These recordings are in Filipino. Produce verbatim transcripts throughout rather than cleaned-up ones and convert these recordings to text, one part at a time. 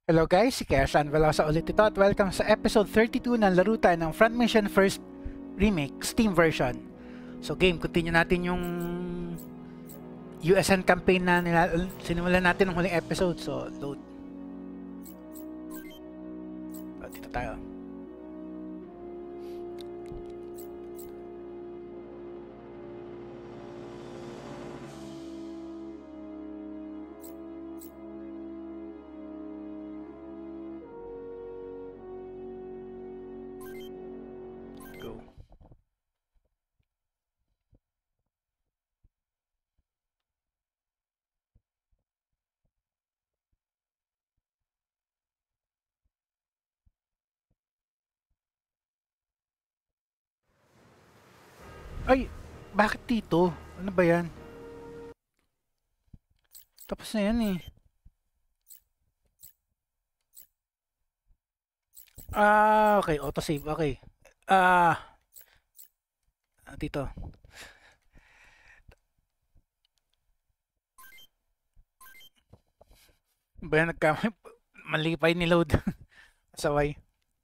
Hello guys, si Kersan Velosa ulit ito at welcome sa episode thirty-two ng laro tayo ng Front Mission First Remake Steam version. So game, continue natin yung U S N campaign na nila, sinimulan natin ng huling episode. So load. So, dito tayo. Go. Ay, bakit dito? Ano ba yan? Tapos na yan eh. Ah, okay, autosave, okay. Ah, dito. Ba yan, nagka mali pa yung niload. Saway.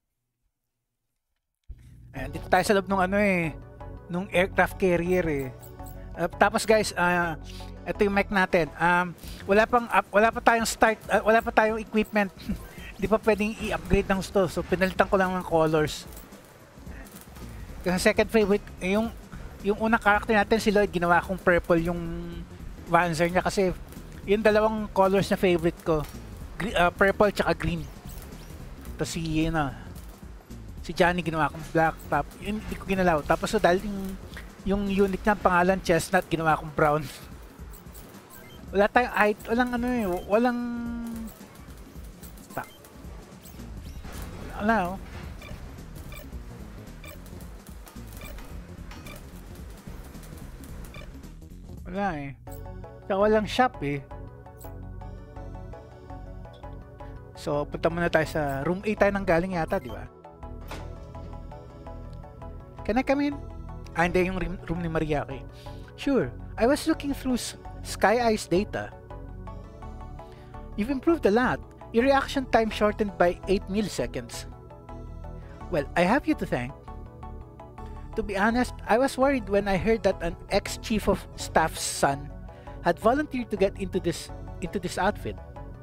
Ayan, dito tayo sa loob nung ano eh, nung aircraft carrier eh. Uh, tapos guys, uh, ito yung mic natin. Um, wala pang up, wala pa tayong start, uh, wala pa tayong equipment. Hindi pa pwedeng i-upgrade ng gusto. So pinalitan ko lang ng colors. Kasi second favorite, eh, yung yung unang character natin si Lloyd, ginawa kong purple yung Vanzer niya kasi yung dalawang colors na favorite ko. Gre uh, purple tsaka green. Tapos si yun na, si Johnny ginawa kong black top. Yun hindi ko ginalaw. Tapos so dahil yung yung unit niya pangalan chestnut, ginawa kong brown. Wala tayong height, walang ano eh, walang stock. Wala oh. Wala eh. Saka walang shop eh. So punta muna tayo sa room A tayo nang galing yata, di ba? Can I come in? Ah, hindi yung room ni Maria. Okay. Sure. I was looking through Sky Eyes data. You've improved a lot. Your reaction time shortened by eight milliseconds. Well, I have you to thank. To be honest, I was worried when I heard that an ex-chief of staff's son had volunteered to get into this into this outfit.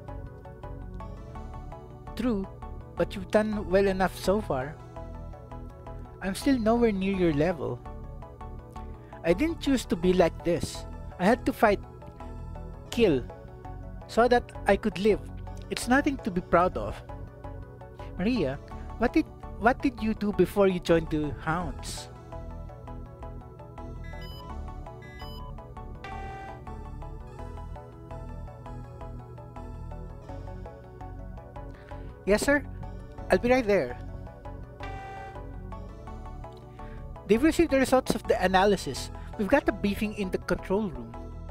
True, but you've done well enough so far. I'm still nowhere near your level. I didn't choose to be like this. I had to fight, kill, so that I could live. It's nothing to be proud of. Maria, what did what did you do before you joined the Hounds? Yes, sir. I'll be right there. They've received the results of the analysis. We've got a briefing in the control room.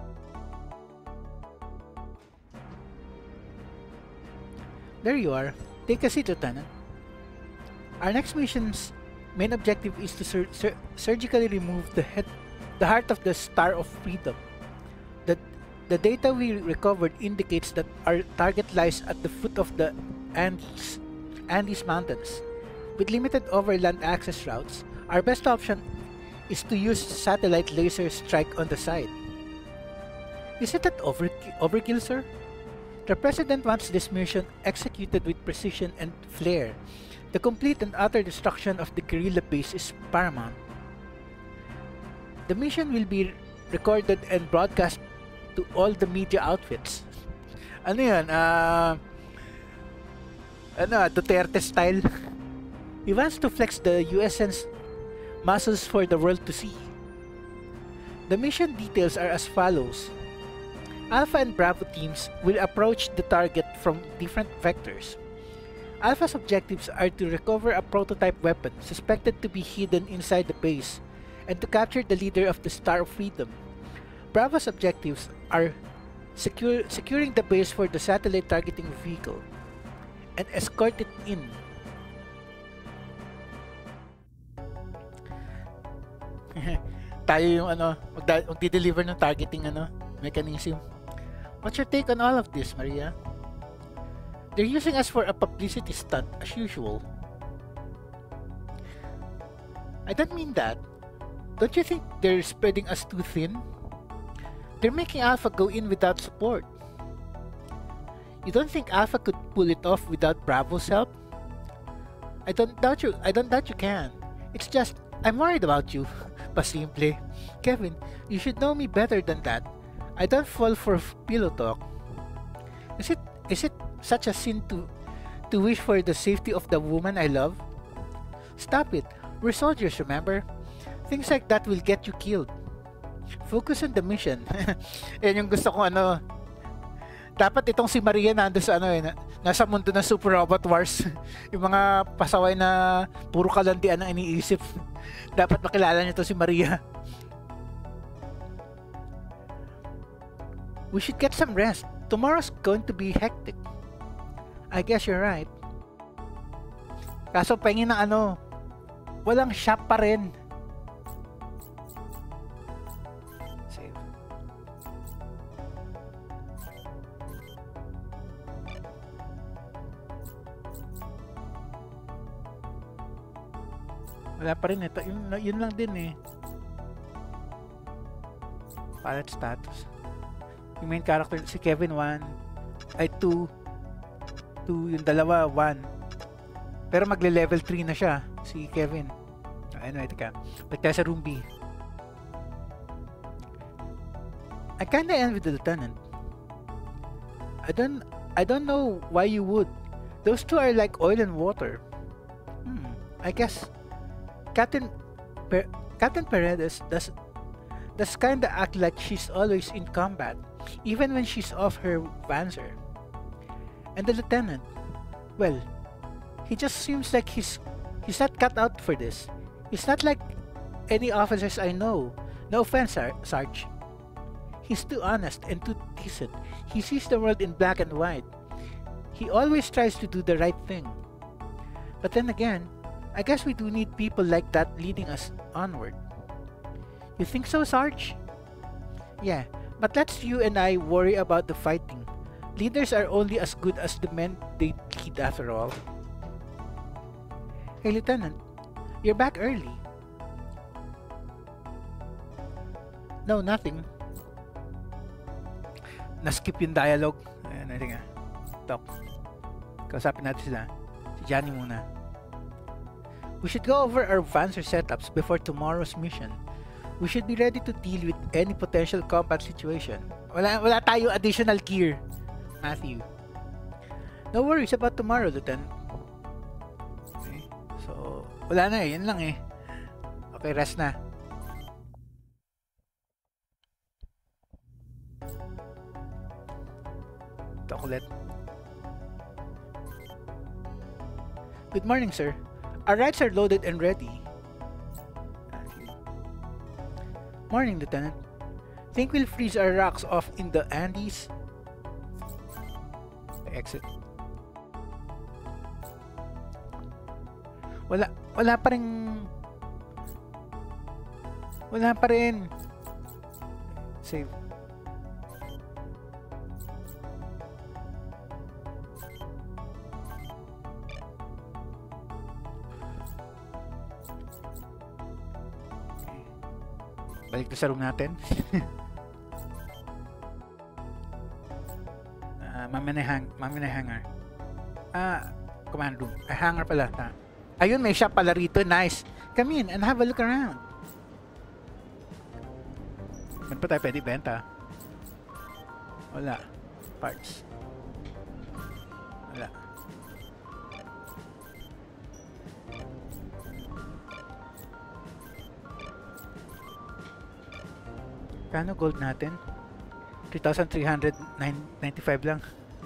There you are. Take a seat, Lieutenant. Our next mission's main objective is to sur sur surgically remove the head, the heart of the Star of Freedom. The, the data we recovered indicates that our target lies at the foot of the Andes, Andes Mountains. With limited overland access routes, our best option is to use satellite laser strike on the side. Isn't that overki overkill, sir? The President wants this mission executed with precision and flair. The complete and utter destruction of the guerrilla base is paramount. The mission will be recorded and broadcast to all the media outfits. Ano yan? Uh, ano, Duterte style? He wants to flex the U S N's muscles for the world to see. The mission details are as follows. Alpha and Bravo teams will approach the target from different vectors. Alpha's objectives are to recover a prototype weapon suspected to be hidden inside the base and to capture the leader of the Star of Freedom. Bravo's objectives are secure, securing the base for the satellite targeting vehicle and escort it in. Tayo yung ano, magdi-deliver ng targeting ano, mechanism. What's your take on all of this, Maria? They're using us for a publicity stunt, as usual. I don't mean that. Don't you think they're spreading us too thin? They're making Alpha go in without support. You don't think Alpha could pull it off without Bravo's help? I don't doubt you. I don't doubt you can. It's just, I'm worried about you. Pasimple. Kevin, you should know me better than that. I don't fall for pillow talk. Is it is it such a sin to to wish for the safety of the woman I love? Stop it. We're soldiers, remember? Things like that will get you killed. Focus on the mission. Yan yung gusto ko, ano. Dapat itong si Maria nando sa ano eh, na, nasa mundo ng Super Robot Wars. Yung mga pasaway na puro kalandian ang iniisip. Dapat makilala niyo to si Maria. We should get some rest. Tomorrow's going to be hectic. I guess you're right. Kaso pahingin ng ano, walang shop pa rin. Save. Wala pa rin ito. Yun, yun lang din eh. Palette status. Yung main character, si Kevin one, ay two, two, yung dalawa, one. Pero magle-level three na siya, si Kevin. Anyway, teka. Ba't kaya sa room B? I kinda envy the lieutenant. I don't, I don't know why you would. Those two are like oil and water. Hmm, I guess Captain, per Captain Paredes does, does kinda act like she's always in combat, even when she's off her Panzer. And the lieutenant, well, he just seems like he's he's not cut out for this. He's not like any officers I know. No offense, Sar Sarge. He's too honest and too decent. He sees the world in black and white. He always tries to do the right thing. But then again, I guess we do need people like that leading us onward. You think so, Sarge? Yeah, but let's you and I worry about the fighting. Leaders are only as good as the men they lead after all. Hey, Lieutenant, you're back early. No, nothing. Na-skip yung dialogue. Ayan, natin nga. Talk. Kausapin natin sila. Si Johnny muna. We should go over our Panzer setups before tomorrow's mission. We should be ready to deal with any potential combat situation. Wala, wala tayo additional gear, Matthew. No worries about tomorrow, Lieutenant. Okay. So, wala na eh. Yan lang eh. Okay, rest na. Talk ulit. Good morning, sir. Our rides are loaded and ready. Morning, Lieutenant. Think we'll freeze our rocks off in the Andes? Exit. Wala, wala pa rin. Wala pa rin. Save. Balik na sa room natin. uh, Mami na hang, mami na hangar. Ah, command room. Ay, hangar pala. Ta. Ayun, may shop pala rito. Nice. Come in and have a look around. Man pa tayo pwede benta? Wala. Parts. Wala. Kano gold natin? three thousand three hundred ninety-five lang.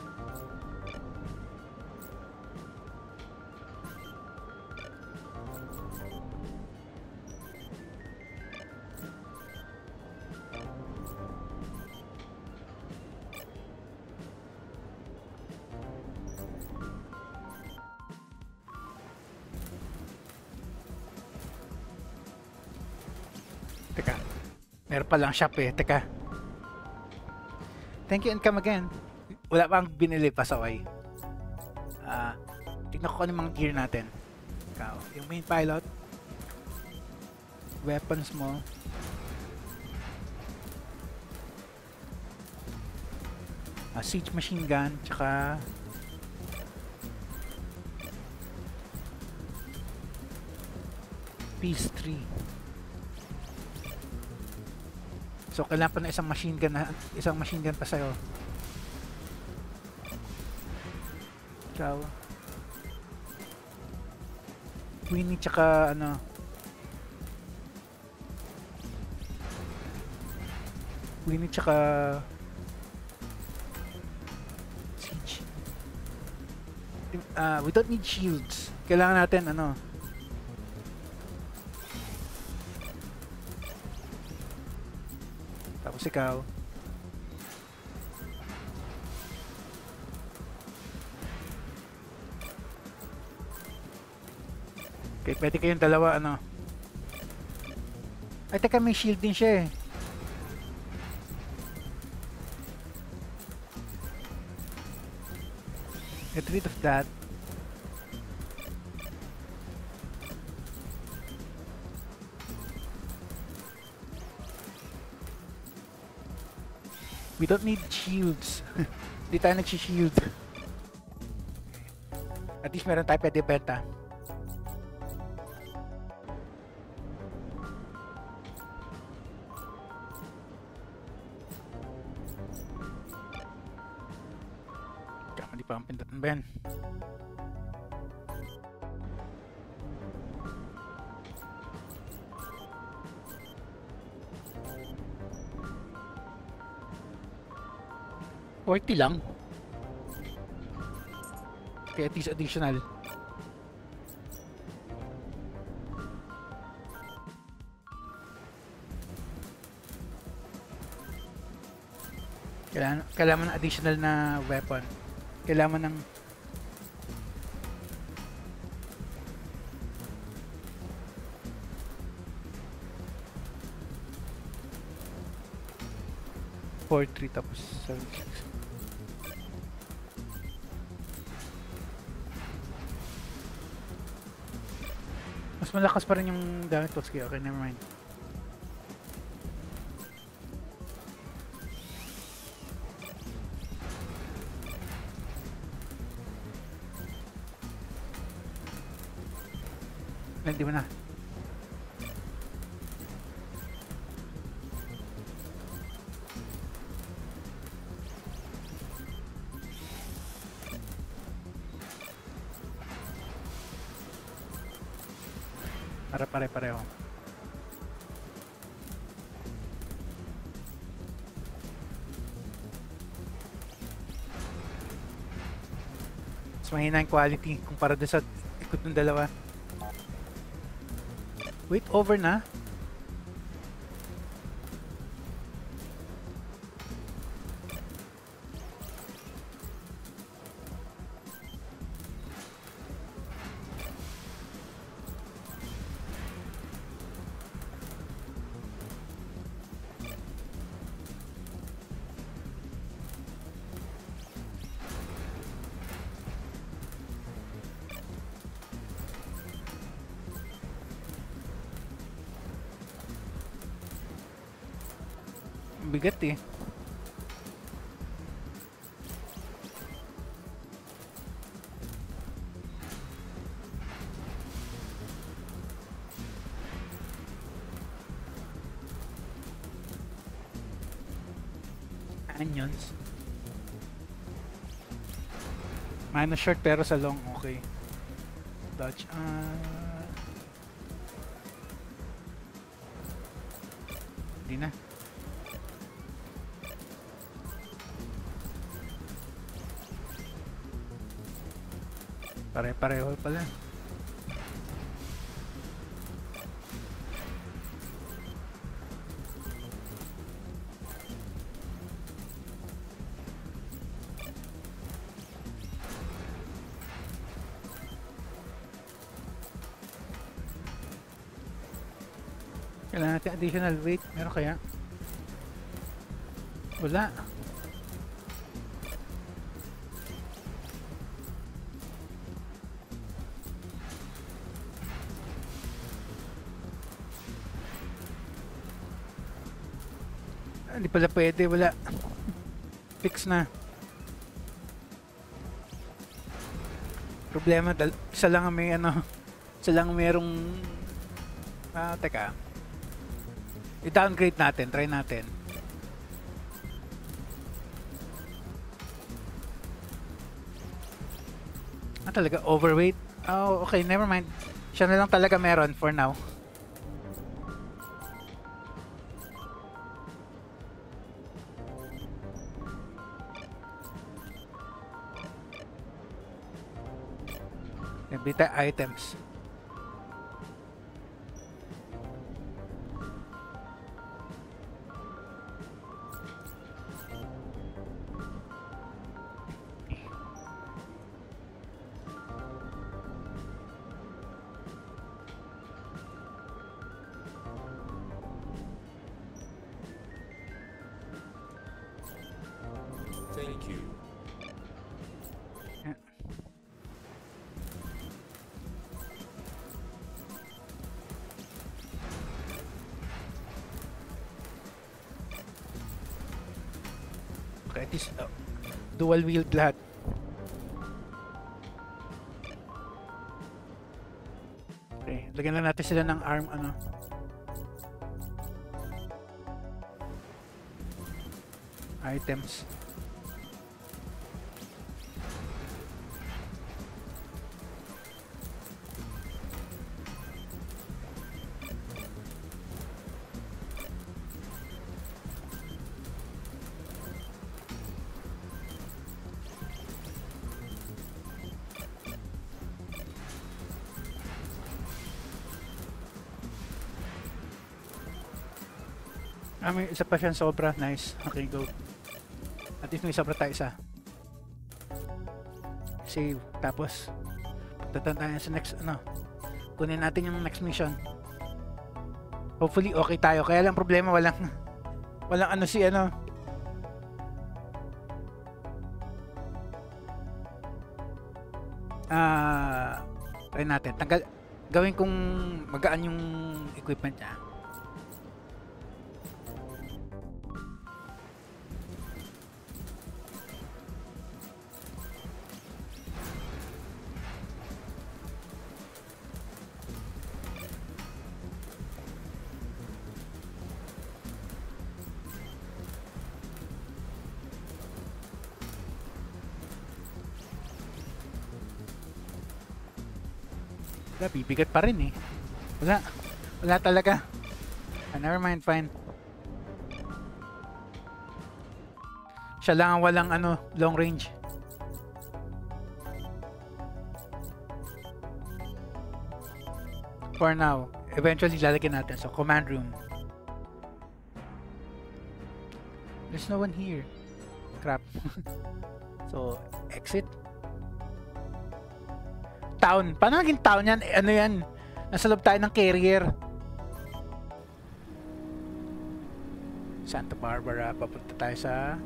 Teka. Meron pa lang shop eh. Teka. Thank you and come again. Wala pang binili pasaway. Ah, tignan ko ano yung mga gear natin. Ikaw, yung main pilot, weapons mo, ah, siege machine gun, tsaka piece three. So kailangan pa ng isang machine gun na, isang machine gun pa sa'yo. Ikaw, Winnie tsaka ano, Winnie tsaka siege. Uh, we don't need shields. Kailangan natin ano, tapos ikaw, okay, pwede kayong dalawa ano. Ay teka, may shield din siya eh. Get rid of that. We don't need shields. Hindi tayo nag-shield. At least meron tayo pwede benta. Kaya hindi pa ang pindutan ba yan? forty lang. Kaya at least additional. Kailangan, kailangan ng additional na weapon. Kailangan ng four three tapos seven six. Mas malakas pa rin yung gamit ko. Sige, okay, never mind. Hindi mo na. Para pare-pareho. Mas mahina yung quality kumpara doon sa ikot ng dalawa. Wait, over na? Bigat eh. Onions. Minus short pero sa long okay. Dodge. Uh... Hindi na. Pare-pareho pala. Kailangan natin additional weight. Meron kaya? Wala. Hindi pala pwede, wala. Fix na. Problema, dal isa lang may ano, isa lang merong, ah, teka. I-downgrade natin, try natin. Ah, talaga, overweight? Oh, okay, never mind. Siya na lang talaga meron for now. Bita items. Thank you. Okay, at least uh, dual wield lahat. Okay, lagyan na natin sila ng arm ano. Items. Ah, may isa pa siyang sobra. Nice. Okay, go. At least may sobra tayo isa. Save. Tapos, punta tayo sa next, ano. Kunin natin yung next mission. Hopefully, okay tayo. Kaya lang problema, walang, walang ano si, ano. Ah, try natin. Tanggal, gawin kong magaan yung equipment niya. Wala, bibigat pa rin eh. Wala. Wala talaga. Ah, never mind, fine. Siya lang ang walang ano, long range. For now. Eventually, lalagyan natin. So, command room. There's no one here. Crap. So, exit. Town. Paano naging town yan? Eh, ano yan? Nasa loob tayo ng carrier. Santa Barbara. Papunta tayo sa...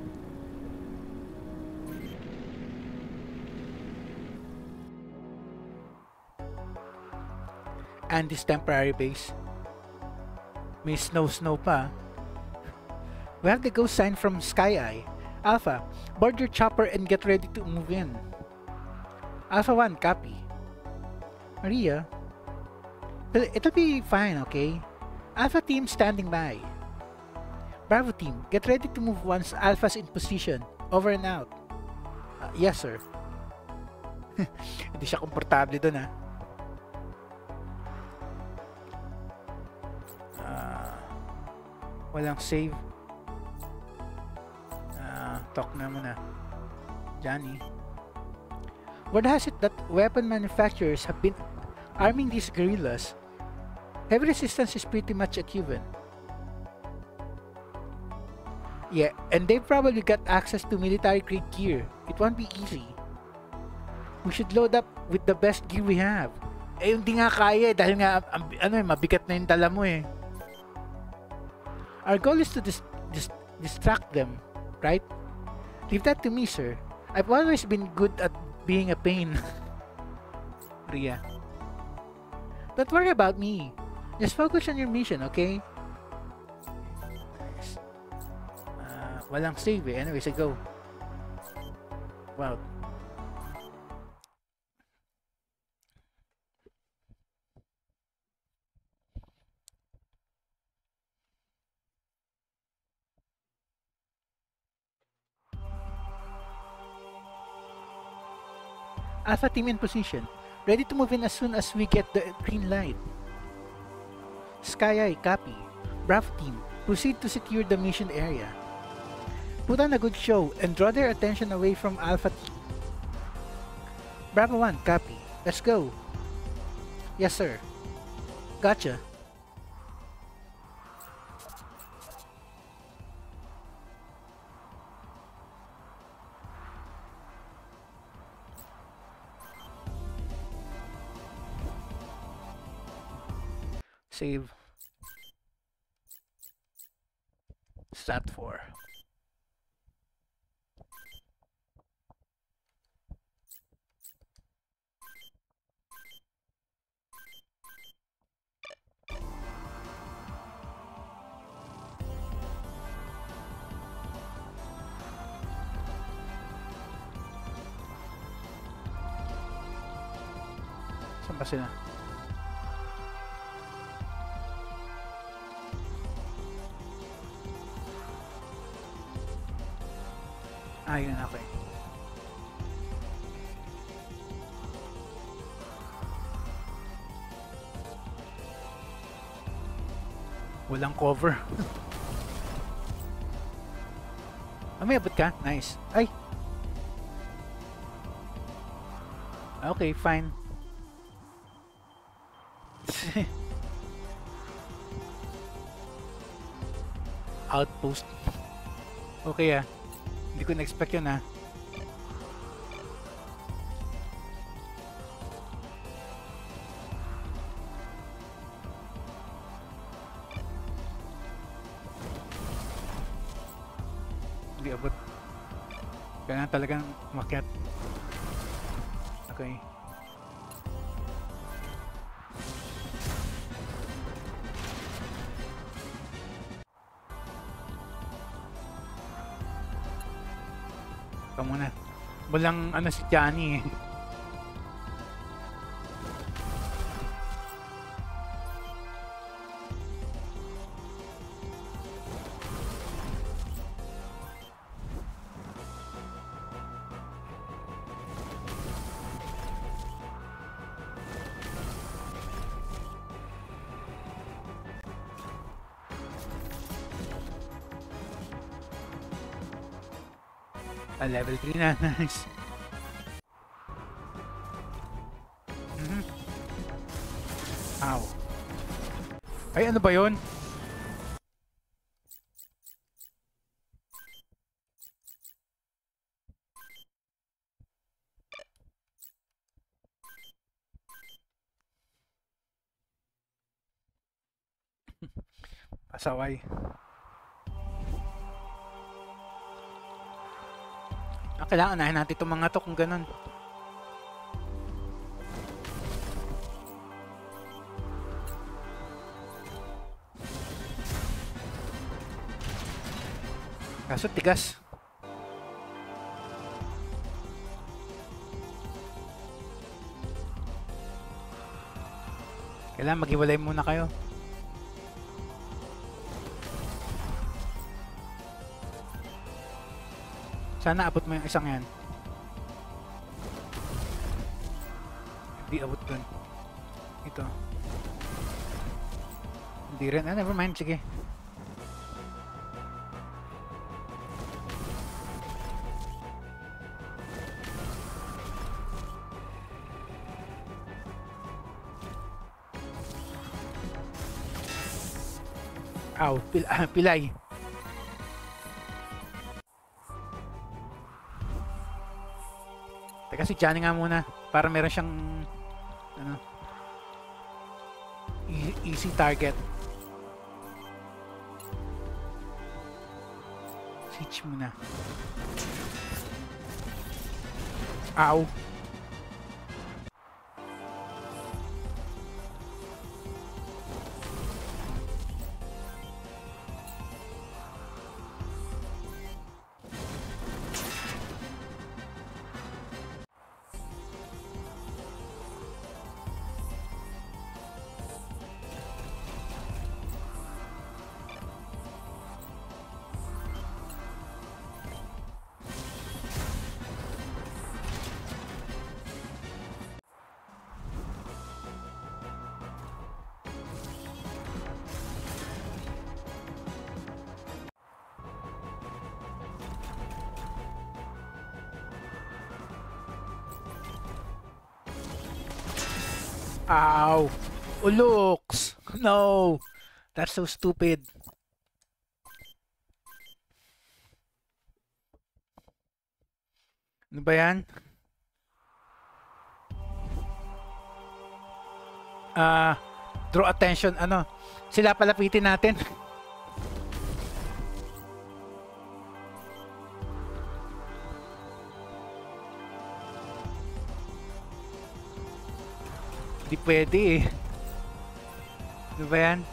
Andy's temporary base. May snow-snow pa. We have the ghost sign from Sky Eye. Alpha, board your chopper and get ready to move in. Alpha one, copy. Maria, it'll be fine, okay? Alpha team standing by. Bravo team, get ready to move once Alpha's in position. Over and out. Uh, yes, sir. Hindi siya komportable dun, ha? Uh, walang save. Uh, talk na muna. Johnny. Word has it that weapon manufacturers have been arming these guerrillas. Heavy resistance is pretty much a given. Yeah, and they've probably got access to military grade gear. It won't be easy. We should load up with the best gear we have. Eh, hindi nga kaya eh, dahil nga, um, ano eh, mabigat na yung dala mo eh. Our goal is to dis dis distract them, right? Leave that to me, sir. I've always been good at being a pain. Ria. Don't worry about me. Just focus on your mission, okay? Walang save eh. Anyways, I go. Wow. Alpha team in position. Ready to move in as soon as we get the green light. Sky Eye, copy. Bravo team, proceed to secure the mission area. Put on a good show and draw their attention away from Alpha team. Bravo one, copy. Let's go. Yes, sir. Gotcha. Save. Stat four. Saan ba sila? Ah, yun, okay. Walang cover. Ah, may abot ka? Nice. Ay! Okay, fine. Outpost. Okay ah. Hindi ko na-expect yun ah. Hindi abot. Kailangan talagang umakyat. Okay. Ikaw muna. Walang ano si Johnny eh. Ah, level three na. Nice. Mm-hmm. Ow. Ay, ano ba yun? Pasaway. Ah, kailangan unahin natin itong mga to kung ganun. Kaso tigas. Kailangan maghiwalay muna kayo. Sana abot mo yung isang yan. Hindi abot dun. Ito. Hindi rin. Ah, never mind. Sige. Ow. Pil ah, pilay. Teka, si Johnny nga muna para meron siyang ano, e easy target. Siege muna. Ow. Ow! Ulux! No! That's so stupid. Ano ba yan? Ah, uh, draw attention. Ano? Sila palapitin natin. Hindi pwede eh. Ano ba yan?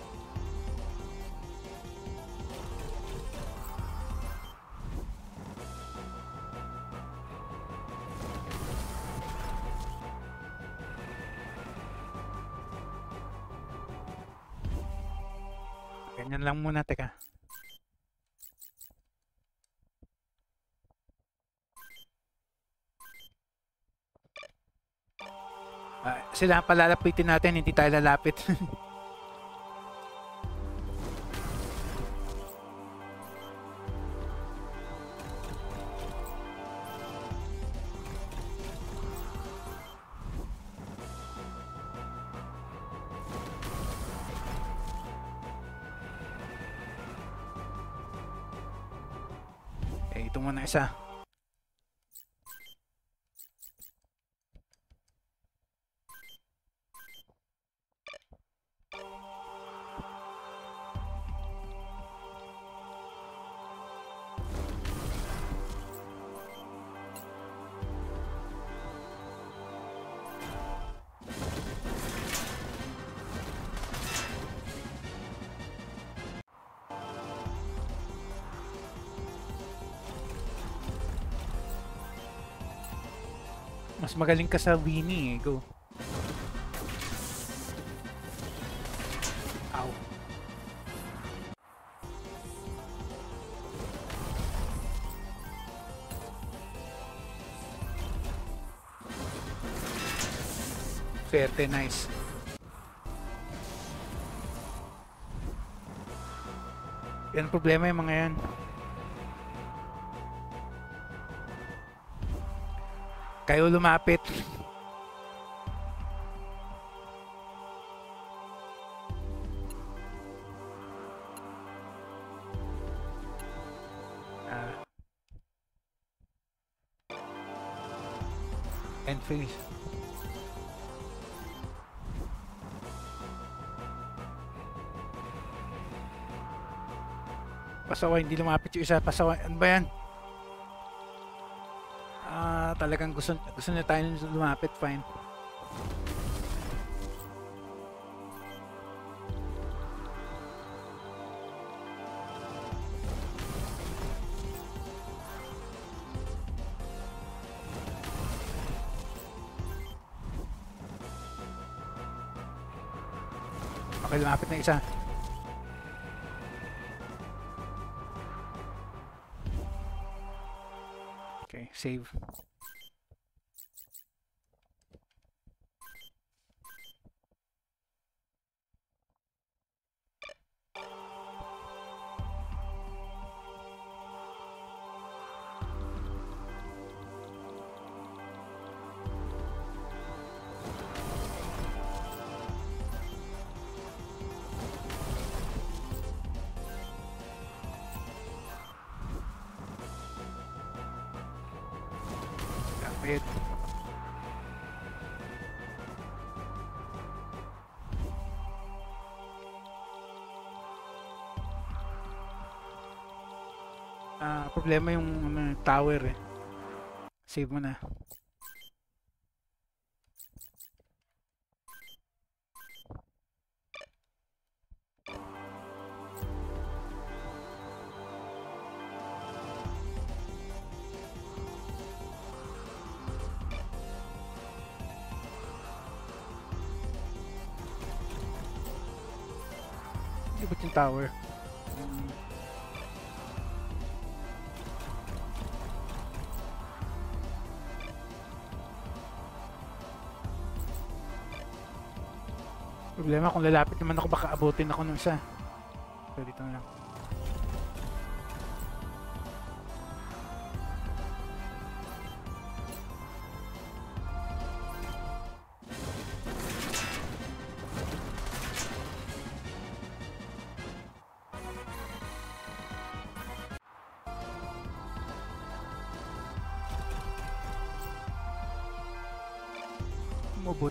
Ganyan lang muna, teka. Uh, sila palalapitin natin, hindi tayo lalapit. Ito muna isa. Mas magaling ka sa Winnie eh. Go. Ow. Swerte, nice. Yan problema yung mga yan. Kayo lumapit. Uh, and freeze. Pasaway, hindi lumapit yung isa. Pasaway, ano ba yan? Ah, talagang gusto, gusto na tayo lumapit, fine. Okay, lumapit na isa. Okay, save. Kapit. Ah, problema yung um, tower eh. Save mo na. Ibot yung tower. Um, problema kung lalapit naman ako, baka abutin ako ng isa. So dito na lang. umubot.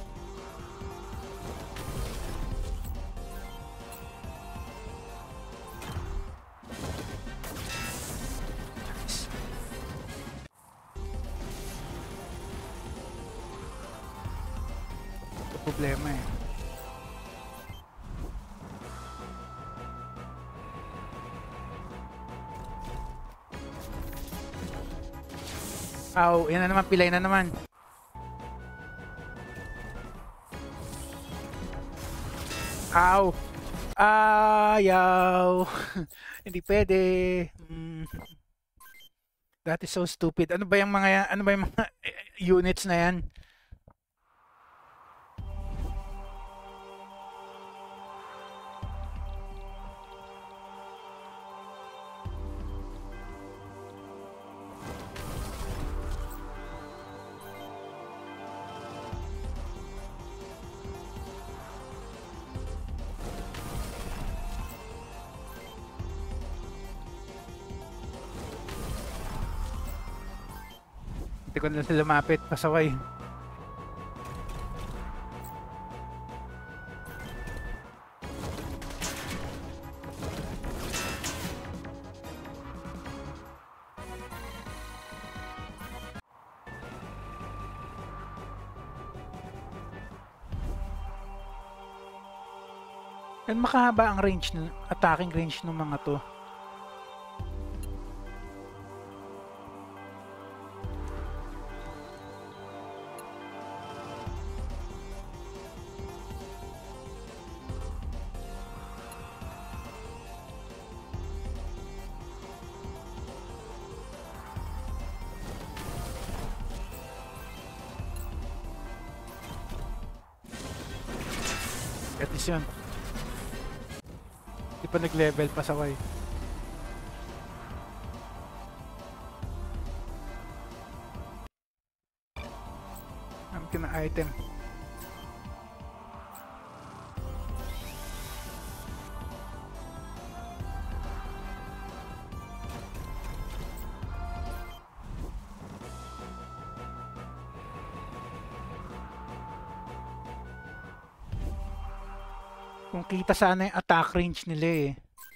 Ito problema eh. Aw, yan na naman, pilay na naman. Aw! Ayaw! Hindi pwede. Mm. That is so stupid. Ano ba yung mga, ano ba yung mga units na yan? Hindi ko na sila lumapit, pasaway. And makahaba ang range, ng attacking range ng mga to. At least yun. Di pa nag-level pa saway. Ang kina-item. Kung kita sana yung attack range nila eh.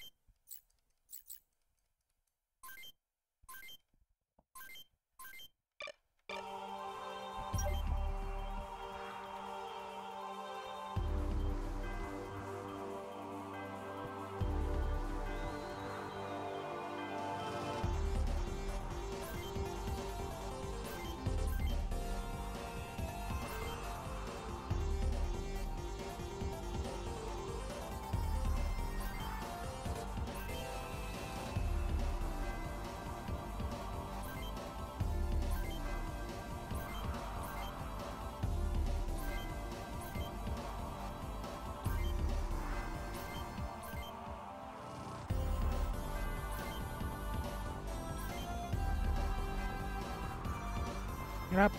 Hirap.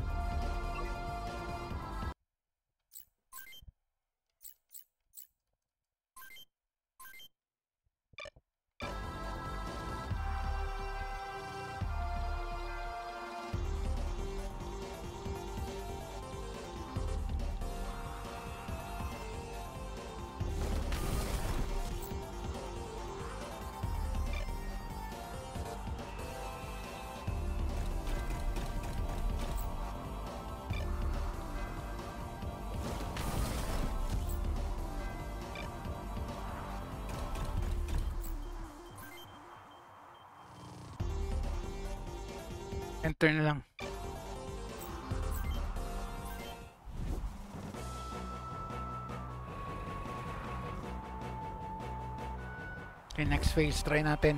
Enter na lang. Okay, next phase, try natin.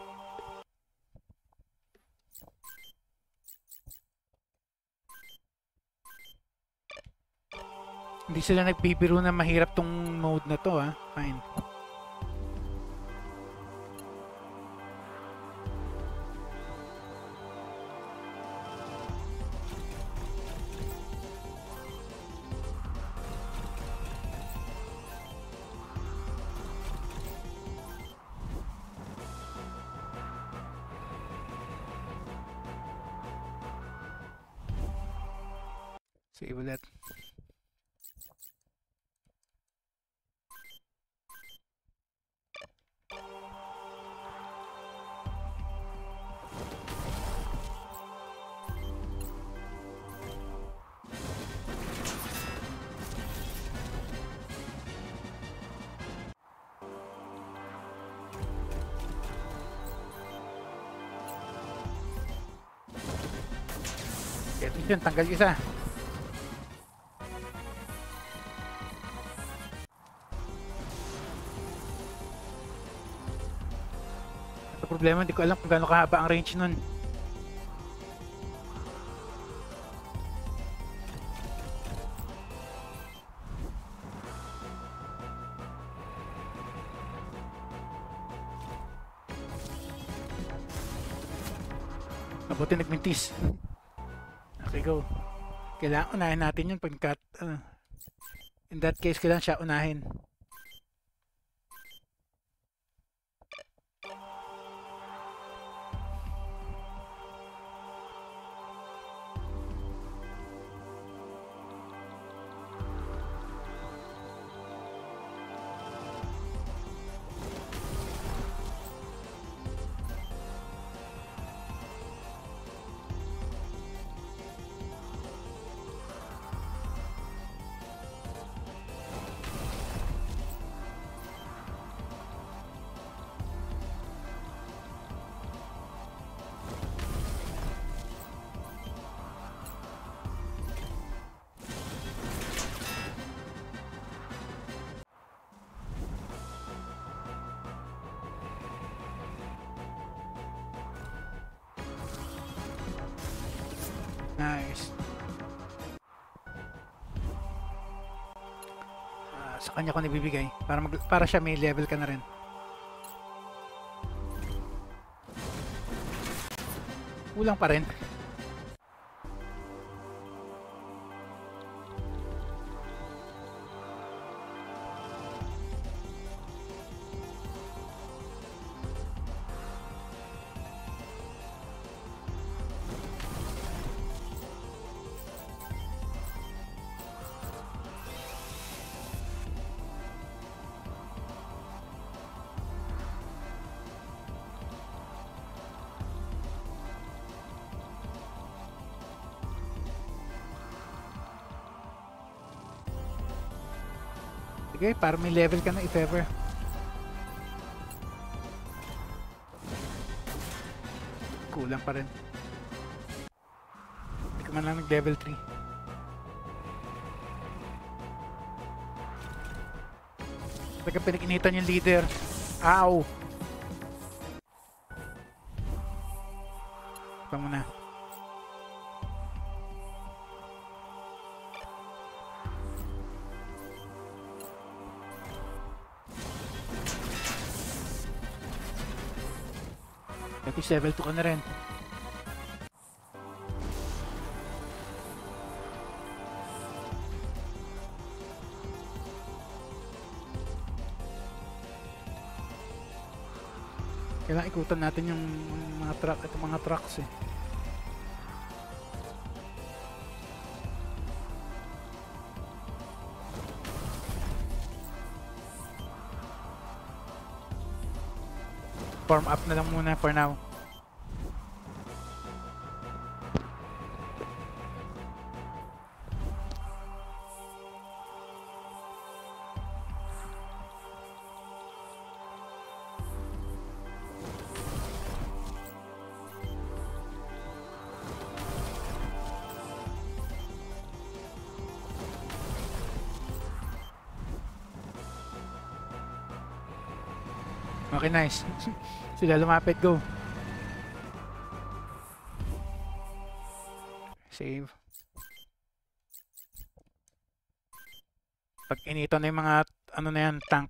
Hindi sila nagbibiro na mahirap tong mode na to, ha? Fine. Save ulit. Mission, tanggal isa. Ito problema, hindi ko alam kung gaano kahaba ang range nun. Mabuti nagmintis. Okay, go. Kailangan unahin natin yun pagkat uh, in that case, kailangan siya unahin. Nice. Uh, sa kanya ko nabibigay para mag para siya may level ka na rin. Kulang pa rin. Sige, para may level ka na if ever. Kulang pa rin. Hindi ka man lang nag-level three. Pagka pinag-initan yung leader. Ow! Ito muna. At least level two ka na rin. Kailangan ikutan natin yung mga truck, itong mga trucks eh. Form up na lang muna for now. Okay, nice. Sila lumapit, go. Save. Pag inito na yung mga ano na yan, tank.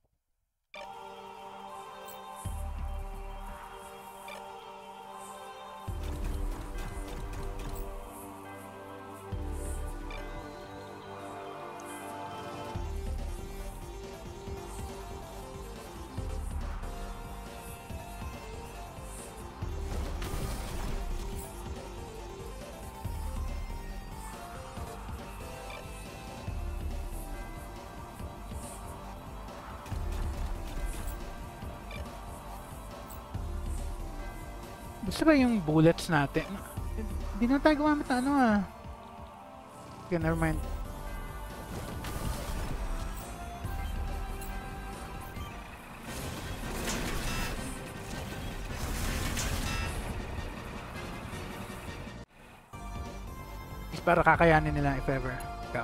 Gusto ba yung bullets natin? Hindi na tayo gumamit na ano ah. Okay, never mind. para kakayanin nila if ever. Ikaw.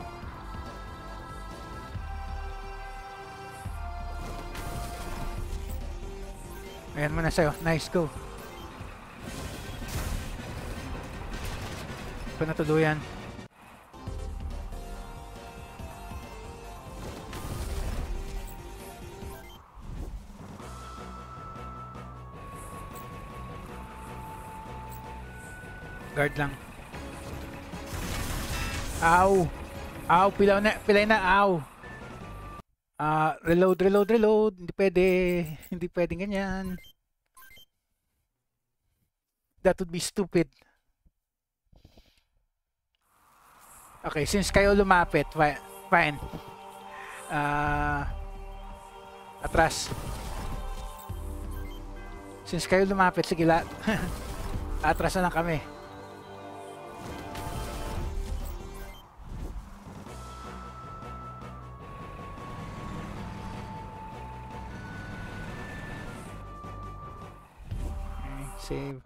Ayan mo na sa'yo. Nice, go. Panatuluyan. Guard lang. Ow! Ow! Pilaw na! Pilay na! Ow! Ah, uh, reload, reload, reload. Hindi pwede. Hindi pwedeng ganyan. That would be stupid. Okay, since kayo lumapit, fi fine. Ah, uh, atras. Since kayo lumapit, sige lahat. Atras na lang kami. Save.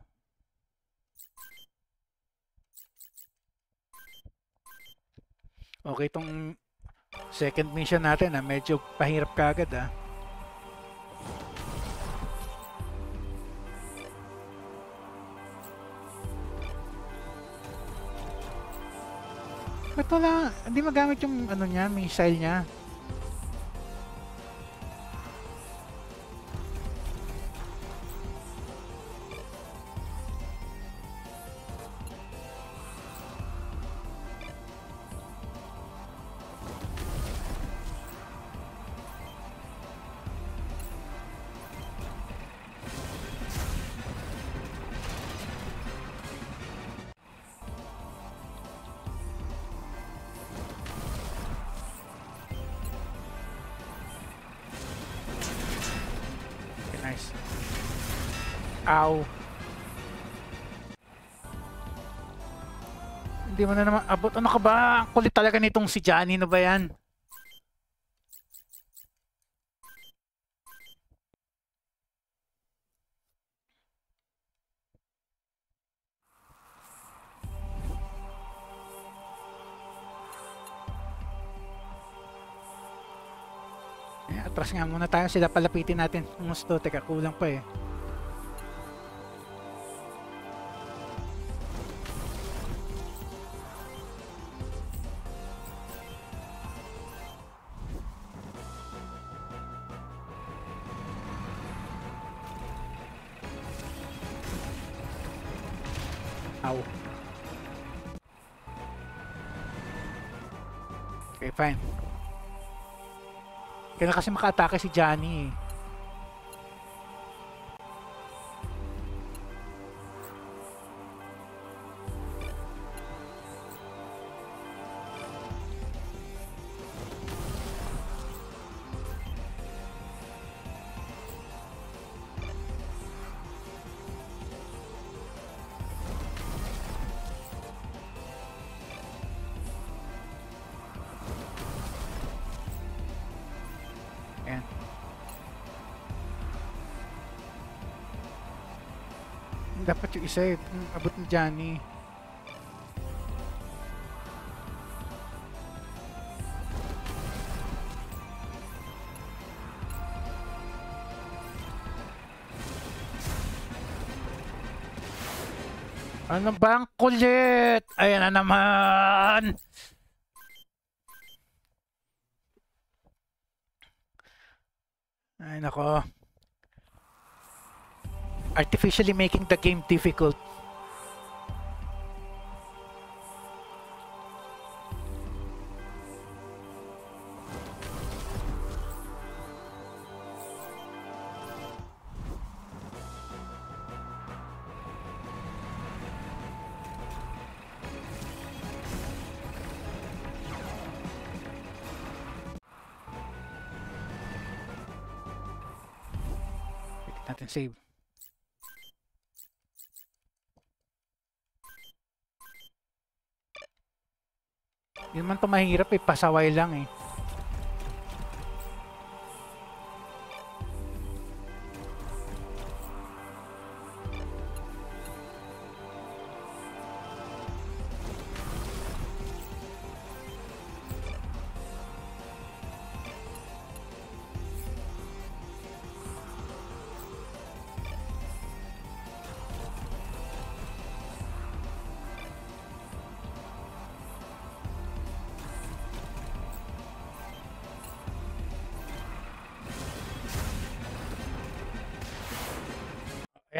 Okay, itong second mission natin ah, medyo pahirap kagad ah. Ba't wala? Hindi magamit yung ano niya, missile niya. Nice. Ow. Hindi mo na naman abot. Ano ka ba? Ang kulit talaga nitong si Johnny. Ano ba yan? Eh, atras nga muna tayo. Sila palapitin natin. Gusto. Teka, kulang pa eh. Ow. Okay, fine. Kailan kasi maka-atake si Johnny eh. Ayan. Dapat yung isa eh. Abot ni Johnny. Ano ba ang kulit? Ayan na naman! Ay nako. Artificially making the game difficult. Natin save. Yun man to mahirap eh, pasaway lang eh.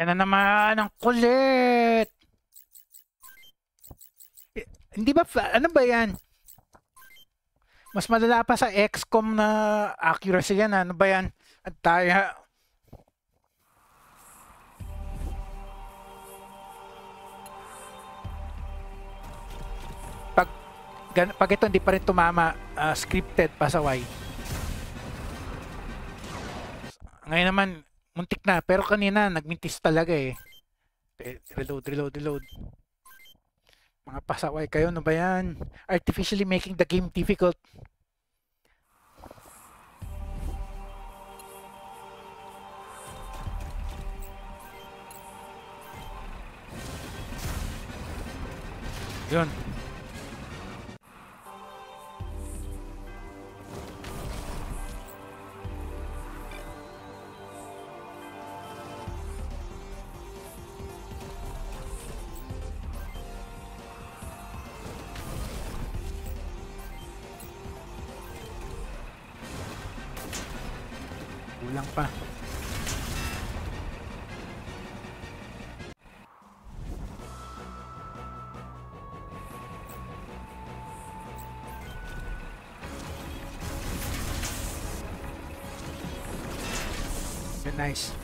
Yan na naman ang kulit. Eh, hindi ba, ano ba yan? Mas malala pa sa X COM na accuracy yan. Ano ba yan? At tayo. Pag, gan, pag ito hindi pa rin tumama, uh, scripted pasaway. Ngayon naman, muntik na. Pero kanina, nagmintis talaga eh. Reload, reload, reload. Mga pasaway kayo, ano ba yan? Artificially making the game difficult. Yun. Kulang pa. Nice.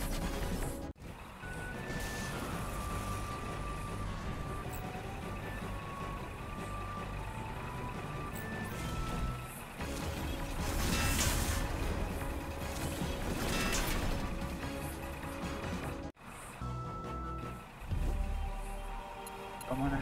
Ito muna.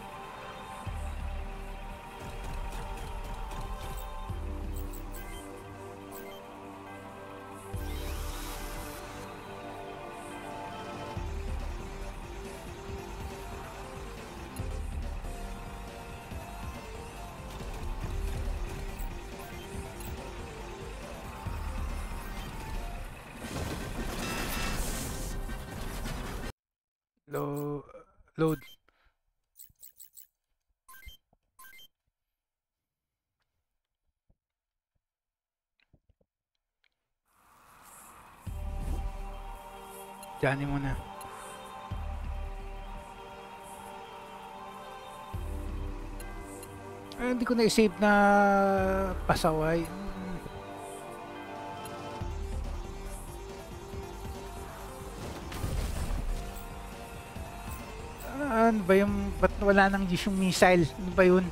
Load. Load. Diyan muna. Eh, hindi ko na-save na pasaway. Ano ba yung, ba't wala nang use yung missile? Ano ba yun?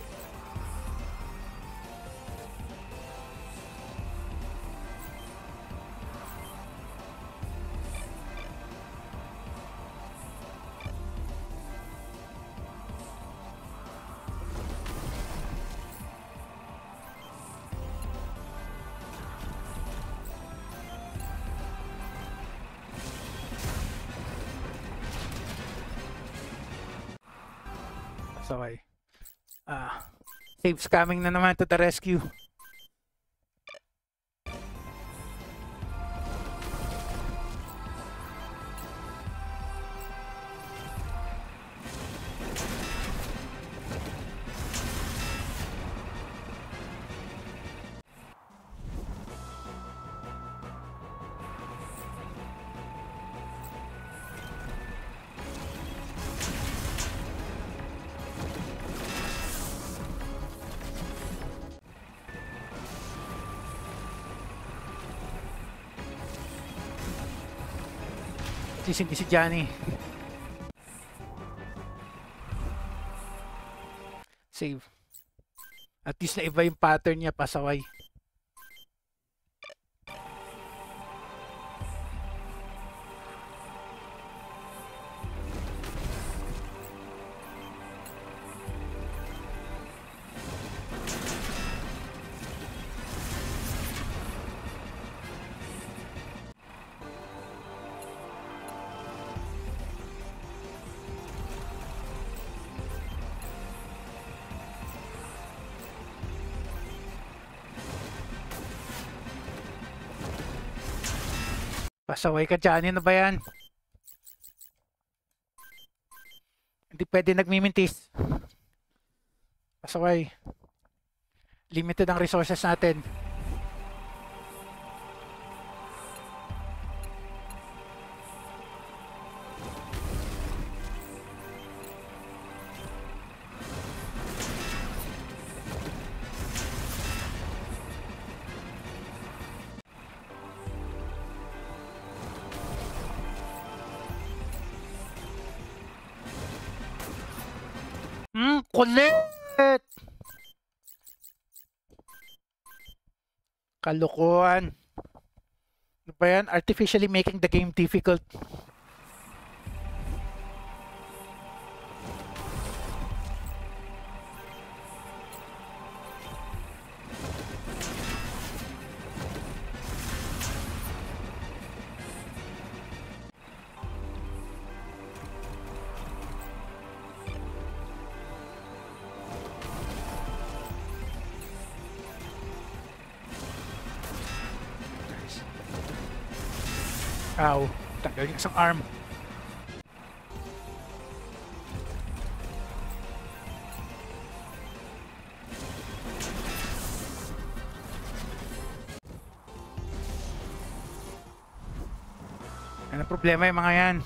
Pasaway. Ah, Save's coming na naman to the rescue. At least hindi si Johnny. Save. At least na iba yung pattern niya, pasaway. Pasaway ka dyan, ano ba yan? Hindi pwede nagmimintis. Pasaway. Limited ang resources natin. Kulit! Kalokohan. Ano ba yan? Artificially making the game difficult. Ow, tanggal yung isang arm. Ano problema yung mga yan?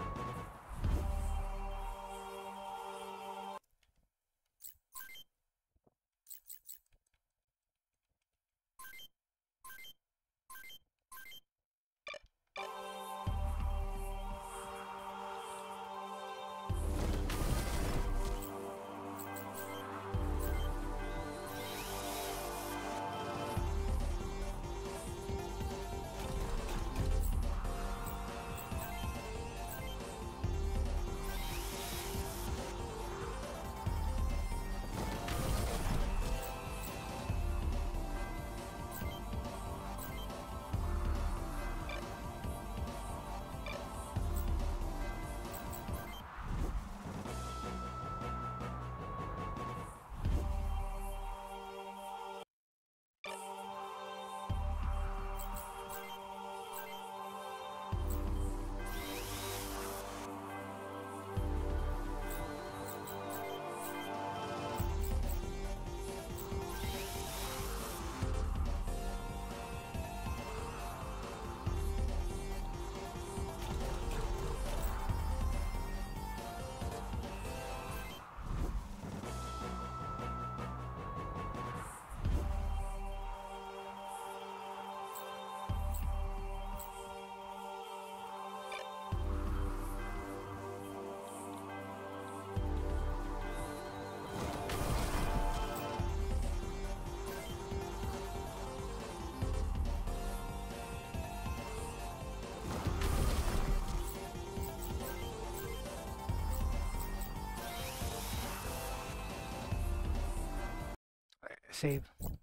Save.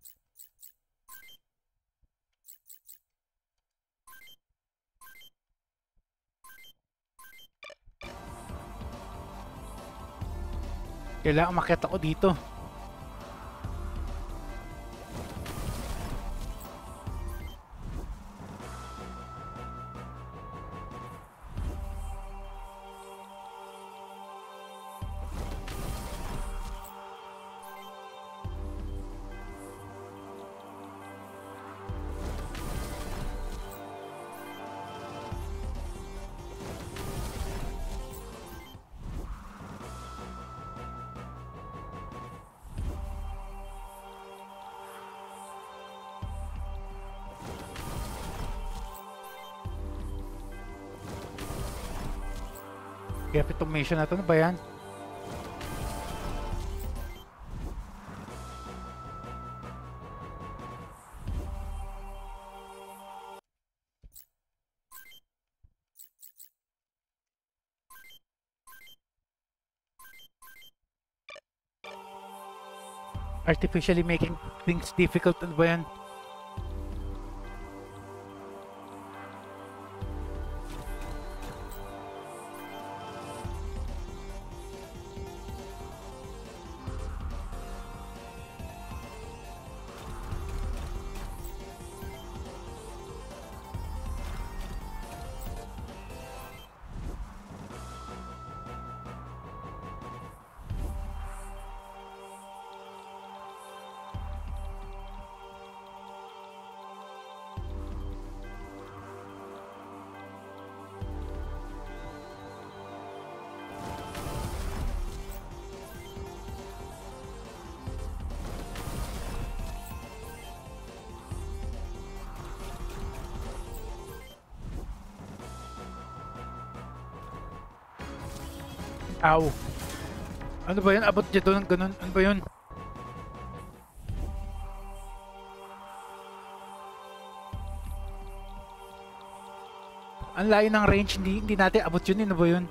Kailangan makita ko dito. Kaya itong mission na ito, ano ba yan? Artificially making things difficult, ano ba yan? Ow. Ano ba yun? Abot dito ng ganun. Ano ba yun? Ang layo ng range. Hindi, hindi natin abot yun. Ano ba yun?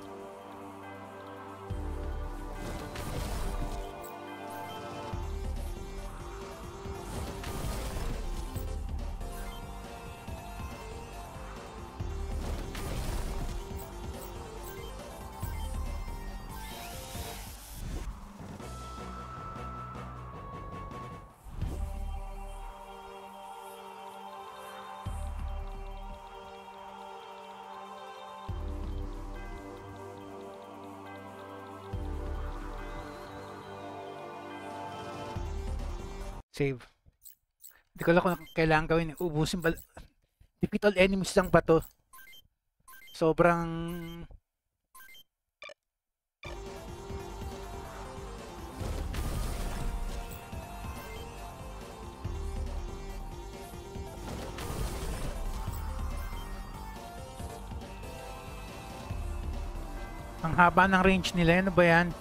Save. Hindi ko alam kung kailangan gawin. Ubusin ba? Defeat all enemies lang ba to? Sobrang... Ang haba ng range nila. Ano ba yan?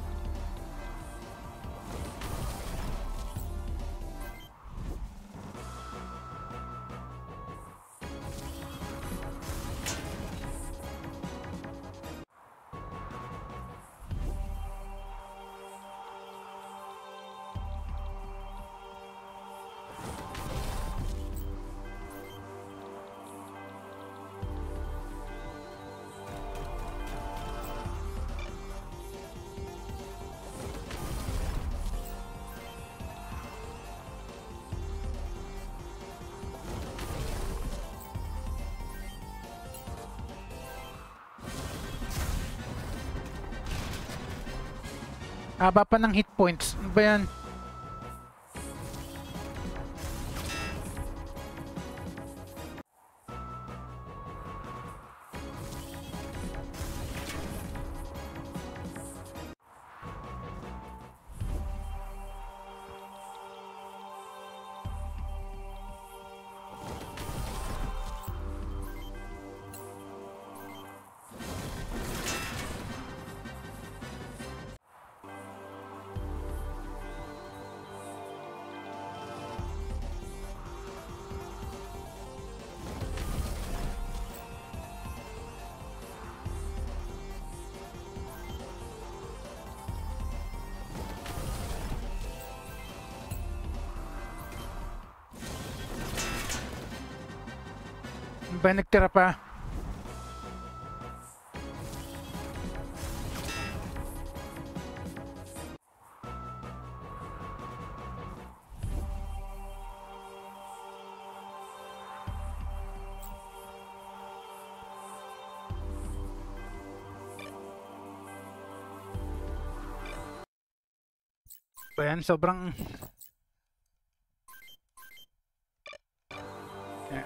Haba pa ng hit points. Ano ba yan? Ano ba nagtira pa? Ba yan? Sobrang... Yeah.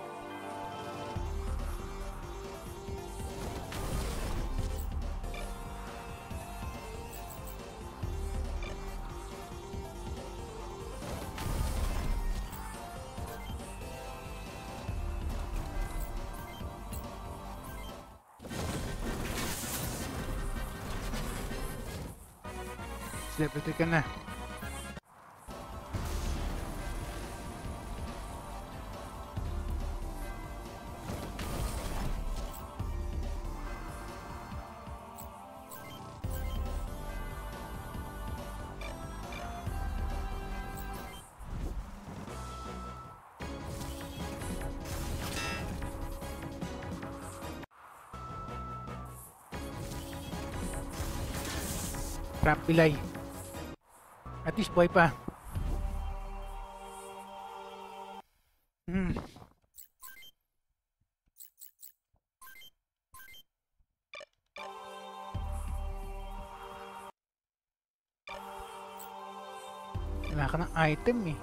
Celebrity ka na. Trap pilay. At least boy pa. Hmm. Wala ka ng item eh.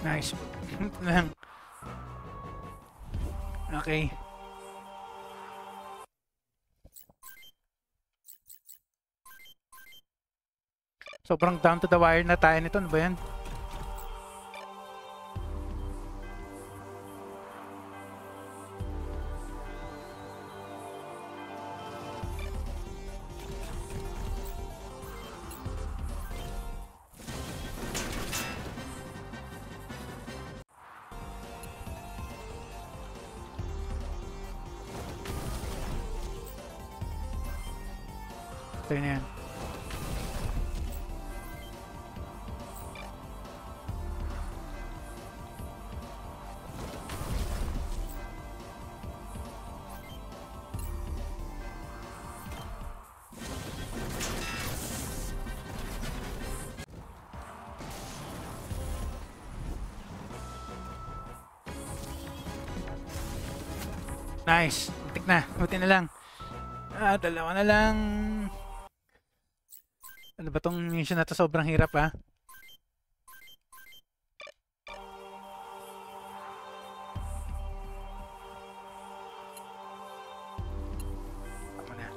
Nice. Lang. Okay. Sobrang down to the wire na tayo nito. Ano ba yan? Ito na yan. Nice. Muntik na. Buti na lang. Ah, dalawa na lang. Ano ba tong mission na to? Sobrang hirap ah. Tama na.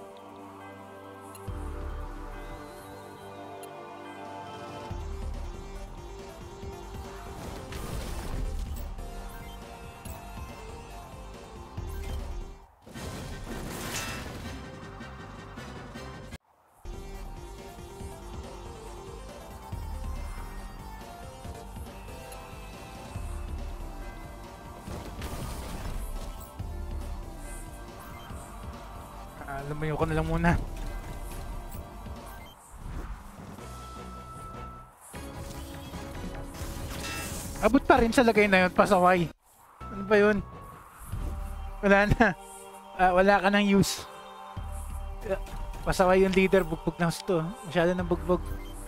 Ah, lumayo ko na lang muna. Abot pa rin sa lagay na yun, pasaway. Ano ba yun? Wala na. Ah, wala ka ng use. Ah, pasaway yung leader, bugbog na gusto. Masyado ng bugbog.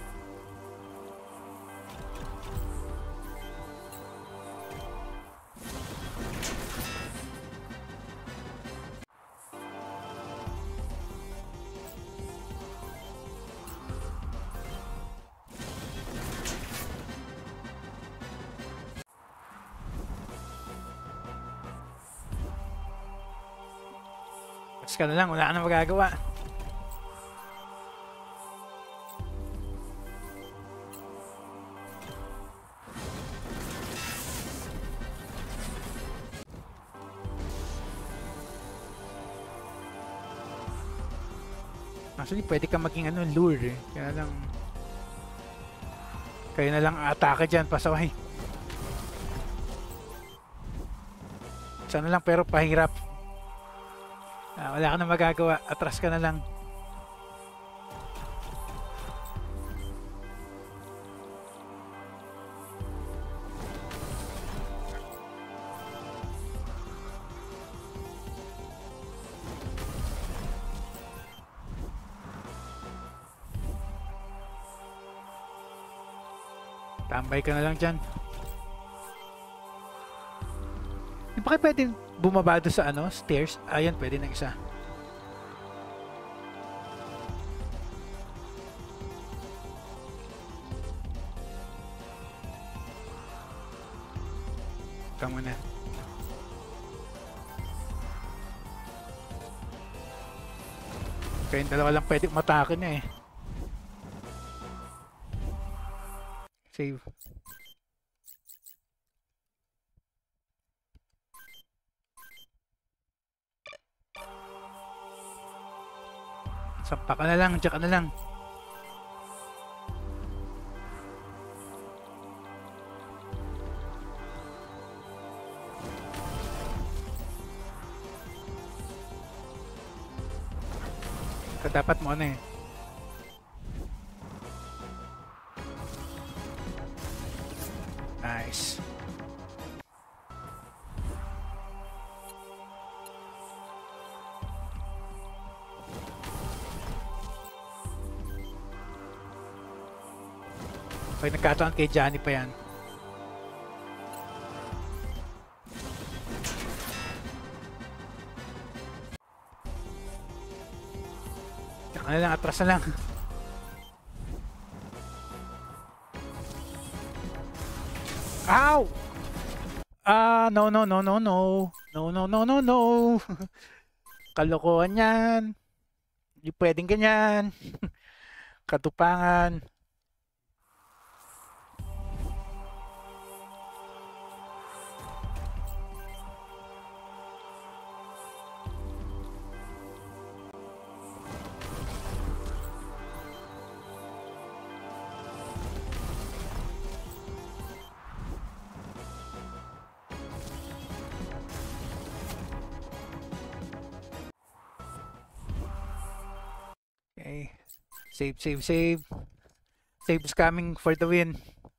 Ka na lang, wala ka na magagawa. Actually, pwede ka maging ano, lure eh. Kaya lang kayo na lang atake dyan, pasaway. Sana lang pero pahirap. Ah, wala ka na magagawa. Atras ka na lang. Tambay ka na lang dyan. Di ba kayo pwedeng bumaba doon sa ano, stairs? Ayan, pwede na isa. Ikaw muna. Kayong dalawa lang pwede umatake na eh. Save. Sampa ka na lang, diyan ka na lang. Ito dapat mo ano eh. Nice. Pag nagkataon kay Johnny pa yan. Tsaka na lang, atras na lang. Ow! Ah, no, no, no, no, no. No, no, no, no, no. Kalokohan yan. Hindi pwedeng ganyan. Katupangan. Okay. Save, save, save. Save is coming for the win.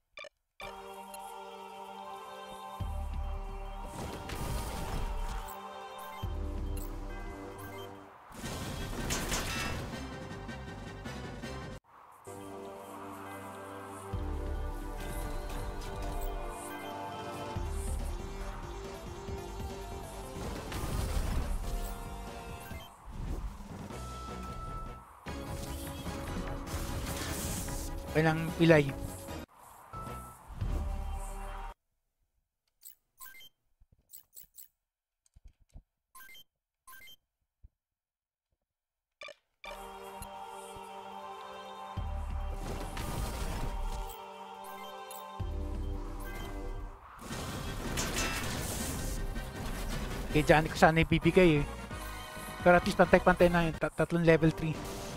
Kailang pilay. Kay Johnny ko sana ibibigay eh. Pero at least pantay-pantay na yun. Tatlong level three.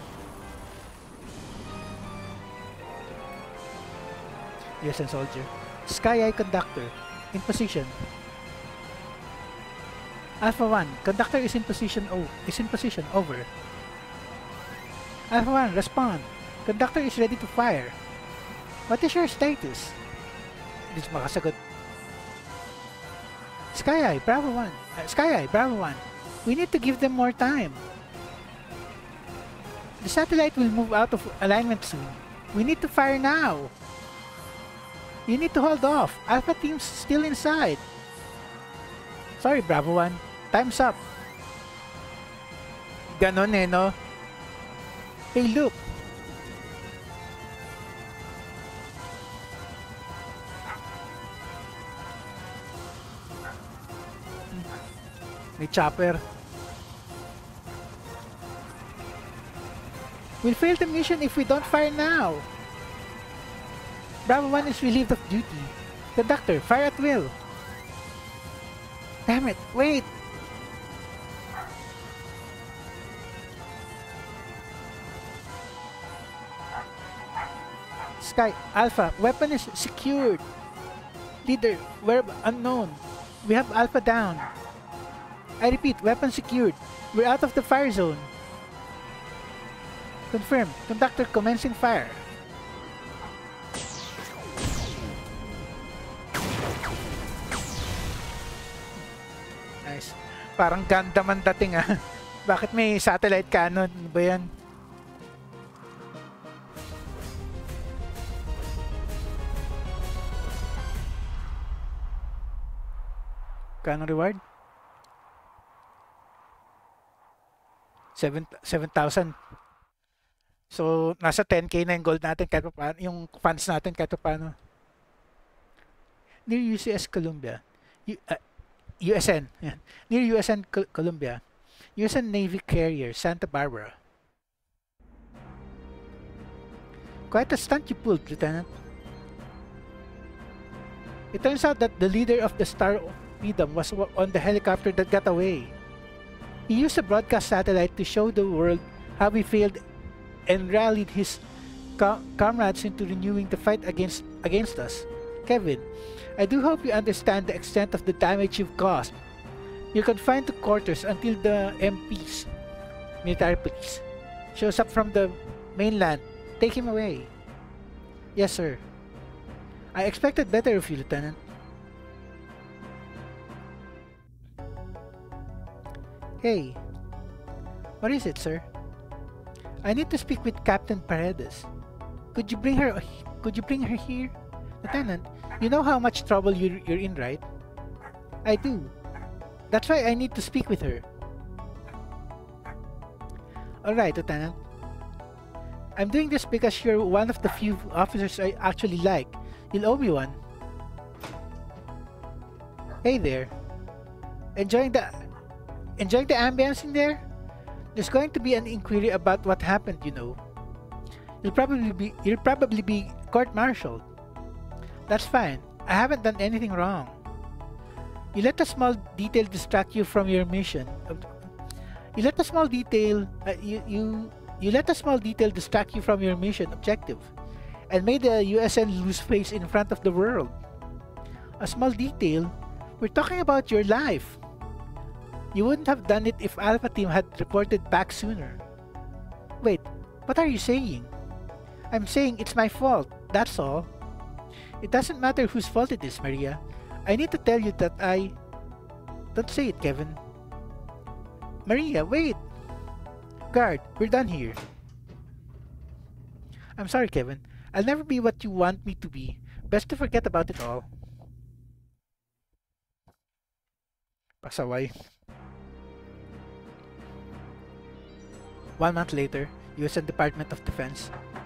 Yes, and soldier. Sky Eye Conductor. In position. Alpha one. Conductor is in position O. Is in position. Over. Alpha one. Respond. Conductor is ready to fire. What is your status? Hindi siya makasagot. Sky Eye. Bravo one. Uh, Sky Eye. Bravo one. We need to give them more time. The satellite will move out of alignment soon. We need to fire now. You need to hold off. Alpha team's still inside. Sorry, Bravo one. Time's up. Ganon eh, no? Hey, look. May chopper. We'll fail the mission if we don't fire now. Bravo one is relieved of duty. Conductor, fire at will. Damn it, wait! Sky, Alpha, weapon is secured. Leader, verb unknown. We have Alpha down. I repeat, weapon secured. We're out of the fire zone. Confirm, conductor commencing fire. Nice. Parang Gundam ang dating ah. Bakit may satellite cannon? Ano ba yan? Cannon reward? seven thousand. So, nasa ten K na yung gold natin kahit pa paano, yung funds natin kahit pa paano. Near U C S Columbia. U uh, U S N. Yan. Near U S N Col Columbia. U S N Navy carrier, Santa Barbara. Quite a stunt you pulled, Lieutenant. It turns out that the leader of the Star of Freedom was on the helicopter that got away. He used a broadcast satellite to show the world how he failed and rallied his co comrades into renewing the fight against against us. Kevin, I do hope you understand the extent of the damage you've caused. You're confined to quarters until the M Ps, military police, shows up from the mainland. Take him away. Yes, sir. I expected better of you, Lieutenant. Hey, what is it, sir? I need to speak with Captain Paredes. Could you bring her? Could you bring her here, Lieutenant? You know how much trouble you're, you're in, right? I do. That's why I need to speak with her. All right, Lieutenant. I'm doing this because you're one of the few officers I actually like. You'll owe me one. Hey there. Enjoying the enjoying the ambience in there? There's going to be an inquiry about what happened, you know. You'll probably be you'll probably be court-martialed. That's fine. I haven't done anything wrong. You let a small detail distract you from your mission. You let a small detail uh, you you you let a small detail distract you from your mission objective, and made the U S N lose face in front of the world. A small detail? We're talking about your life. You wouldn't have done it if Alpha Team had reported back sooner. Wait, what are you saying? I'm saying it's my fault, that's all. It doesn't matter whose fault it is, Maria. I need to tell you that I... Don't say it, Kevin. Maria, wait! Guard, we're done here. I'm sorry, Kevin. I'll never be what you want me to be. Best to forget about it all. Pasaway. One month later, U S Department of Defense.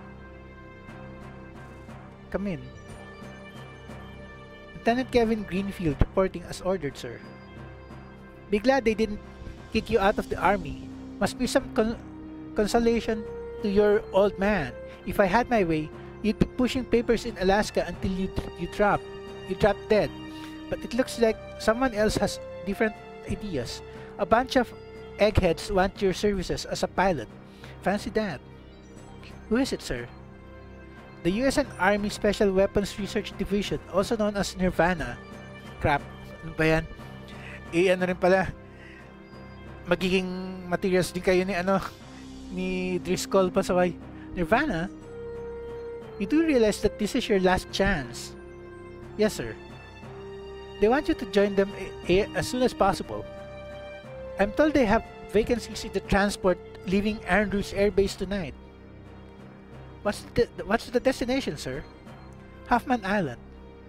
Come in. Lieutenant Kevin Greenfield reporting as ordered, sir. Be glad they didn't kick you out of the army. Must be some con consolation to your old man. If I had my way, you'd be pushing papers in Alaska until you you drop. You drop dead. But it looks like someone else has different ideas. A bunch of eggheads want your services as a pilot. Fancy that. Who is it, sir? The U S Army Special Weapons Research Division, also known as Nirvana. Crap. Ano ba yan? Eh, ano rin pala. Magiging materials din kayo ni ano, ni Driscoll Pasaway. Nirvana? You do realize that this is your last chance? Yes, sir. They want you to join them as soon as possible. I'm told they have vacancies in the transport leaving Andrews Air Base tonight. What's the, what's the destination, sir? Hoffman Island.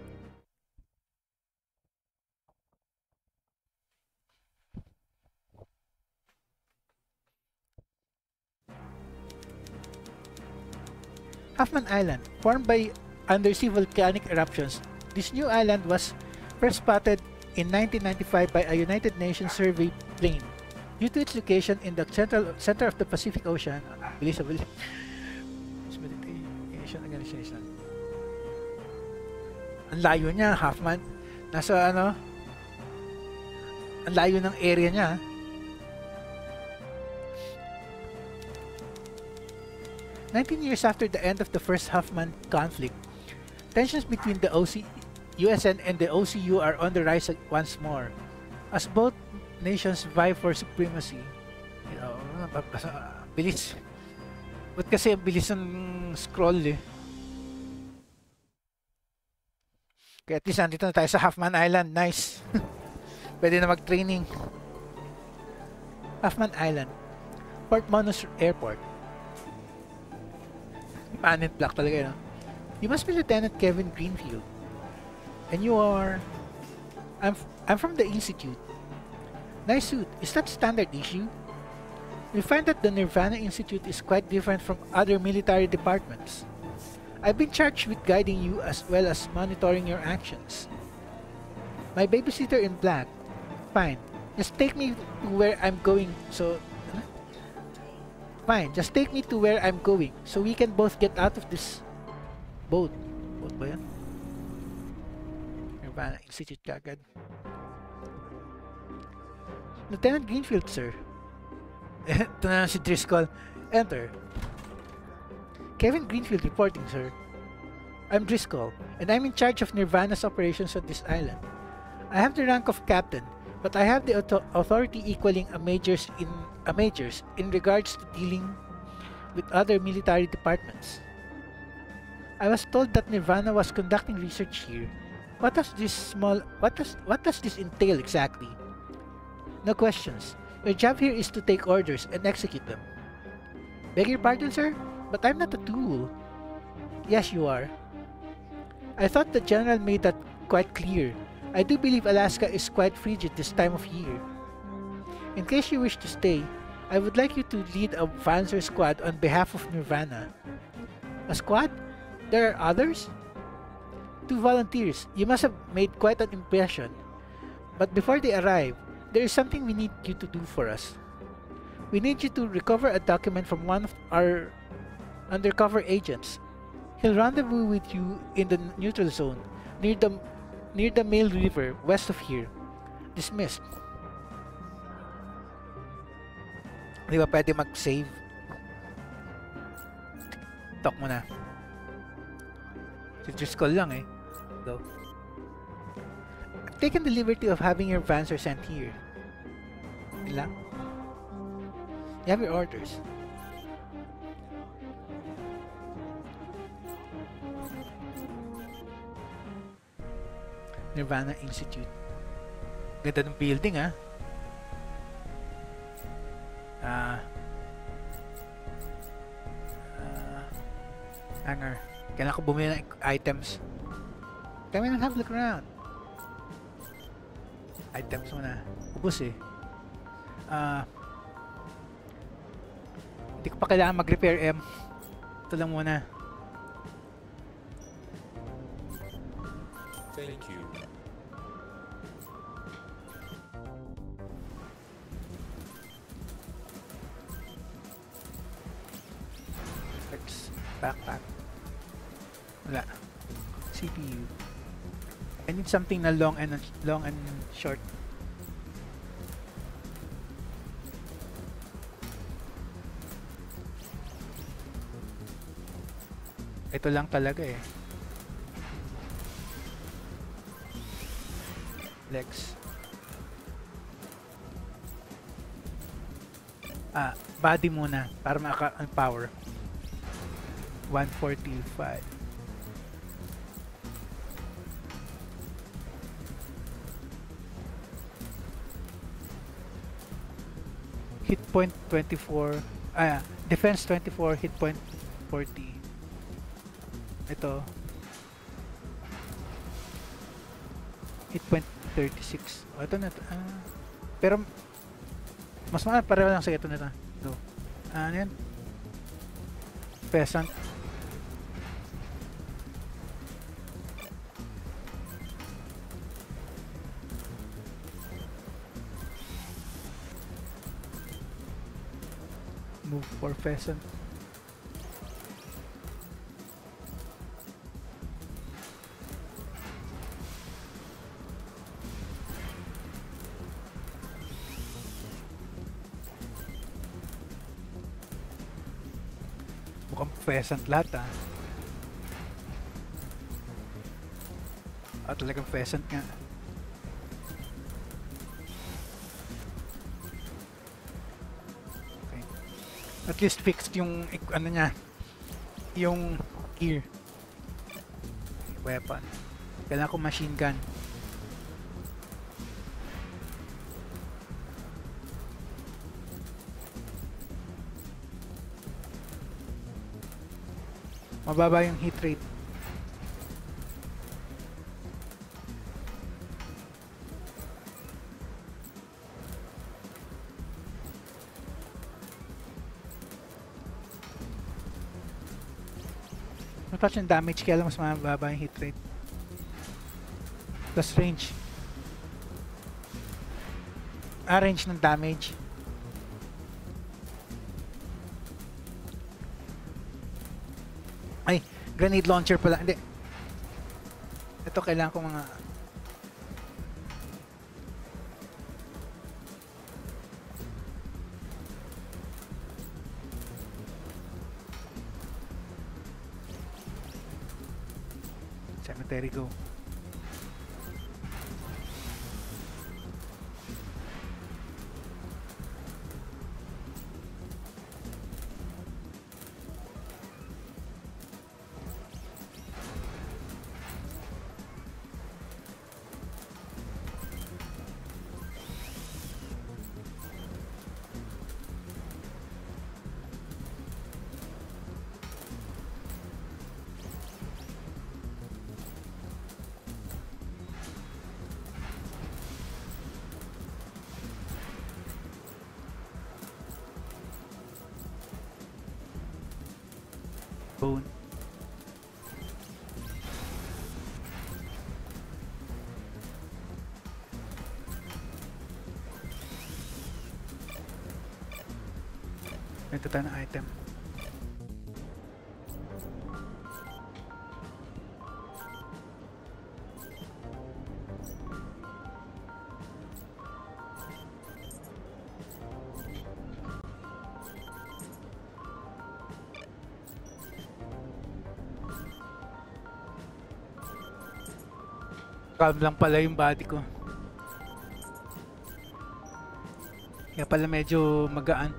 Hoffman Island, formed by undersea volcanic eruptions. This new island was first spotted in nineteen ninety-five by a United Nations survey plane. Due to its location in the central center of the Pacific Ocean, bilis bilis. Meditation Organization. Ang layo niya, Hoffman. Nasa ano? Ang layo ng area niya. Nineteen years after the end of the first Hoffman conflict, tensions between the O C U S N and the O C U are on the rise once more, as both nations vie for supremacy. You know, bilis. Ba't kasi bilis ng scroll eh? Kaya at least nandito na tayo sa Hoffman Island. Nice. Pwede na mag-training. Hoffman Island, Port Manus Airport. Manit black talaga yun. You must be Lieutenant Kevin Greenfield. And you are... I'm, f I'm from the Institute. Nice suit. Is that standard issue? We find that the Nirvana Institute is quite different from other military departments. I've been charged with guiding you as well as monitoring your actions. My babysitter in black. Fine. Just take me to where I'm going so... Huh? Fine. Just take me to where I'm going so we can both get out of this boat. Boat ba yan? Nirvana Institute kagad. Lieutenant Greenfield, sir. Ito na si Driscoll. Enter. Kevin Greenfield reporting, sir. I'm Driscoll, and I'm in charge of Nirvana's operations on this island. I have the rank of captain, but I have the auto authority equaling a major's in a major's in regards to dealing with other military departments. I was told that Nirvana was conducting research here. What does this small what does what does this entail exactly? No questions. Your job here is to take orders and execute them. Beg your pardon, sir? But I'm not a tool. Yes, you are. I thought the General made that quite clear. I do believe Alaska is quite frigid this time of year. In case you wish to stay, I would like you to lead a Panzer squad on behalf of Nirvana. A squad? There are others? Two volunteers. You must have made quite an impression. But before they arrive, there is something we need you to do for us. We need you to recover a document from one of our undercover agents. He'll rendezvous with you in the neutral zone, near the near the Mail River, west of here. Dismissed. Di ba pwede mag-save? Talk mo na. Si Driscoll lang eh. Go. I've taken the liberty of having your Vancer sent here. Ilang? You have your orders. Nirvana Institute. Ganda ng building ah. Ah. Uh, hangar. Kailangan ko bumili ng items. Come in and have a look around. Items muna. Ubus eh. Ah. Uh, hindi ko pa kailangan mag-repair M. Ito lang muna. Thank you. Backpack. Wala. C P U. I need something na long and long and short. Ito lang talaga eh. Legs. Ah, body muna para maka-power. one forty-five. Hit point twenty-four. Ah, defense twenty-four, hit point forty. Ito. Hit point thirty-six. Oh, ito na. Ah, pero mas mahal pareho lang sa ito na ito. Go. Ah, ano yan? Peasant. Move for pheasant. Mukhang pheasant lahat ah. Ah, talagang pheasant nga. At least fixed yung ano niya, yung gear. Weapon. Kailangan ko machine gun. Mababa yung hit rate. Matouch yung damage kaya lang mas mababa yung hit rate. Plus range. Ah, range ng damage. Ay, grenade launcher pala. Hindi. Ito kailangan ko mga... Cemetery go. Bone. Ito tayo ng item. Calm lang pala yung body ko. Kaya pala medyo magaan.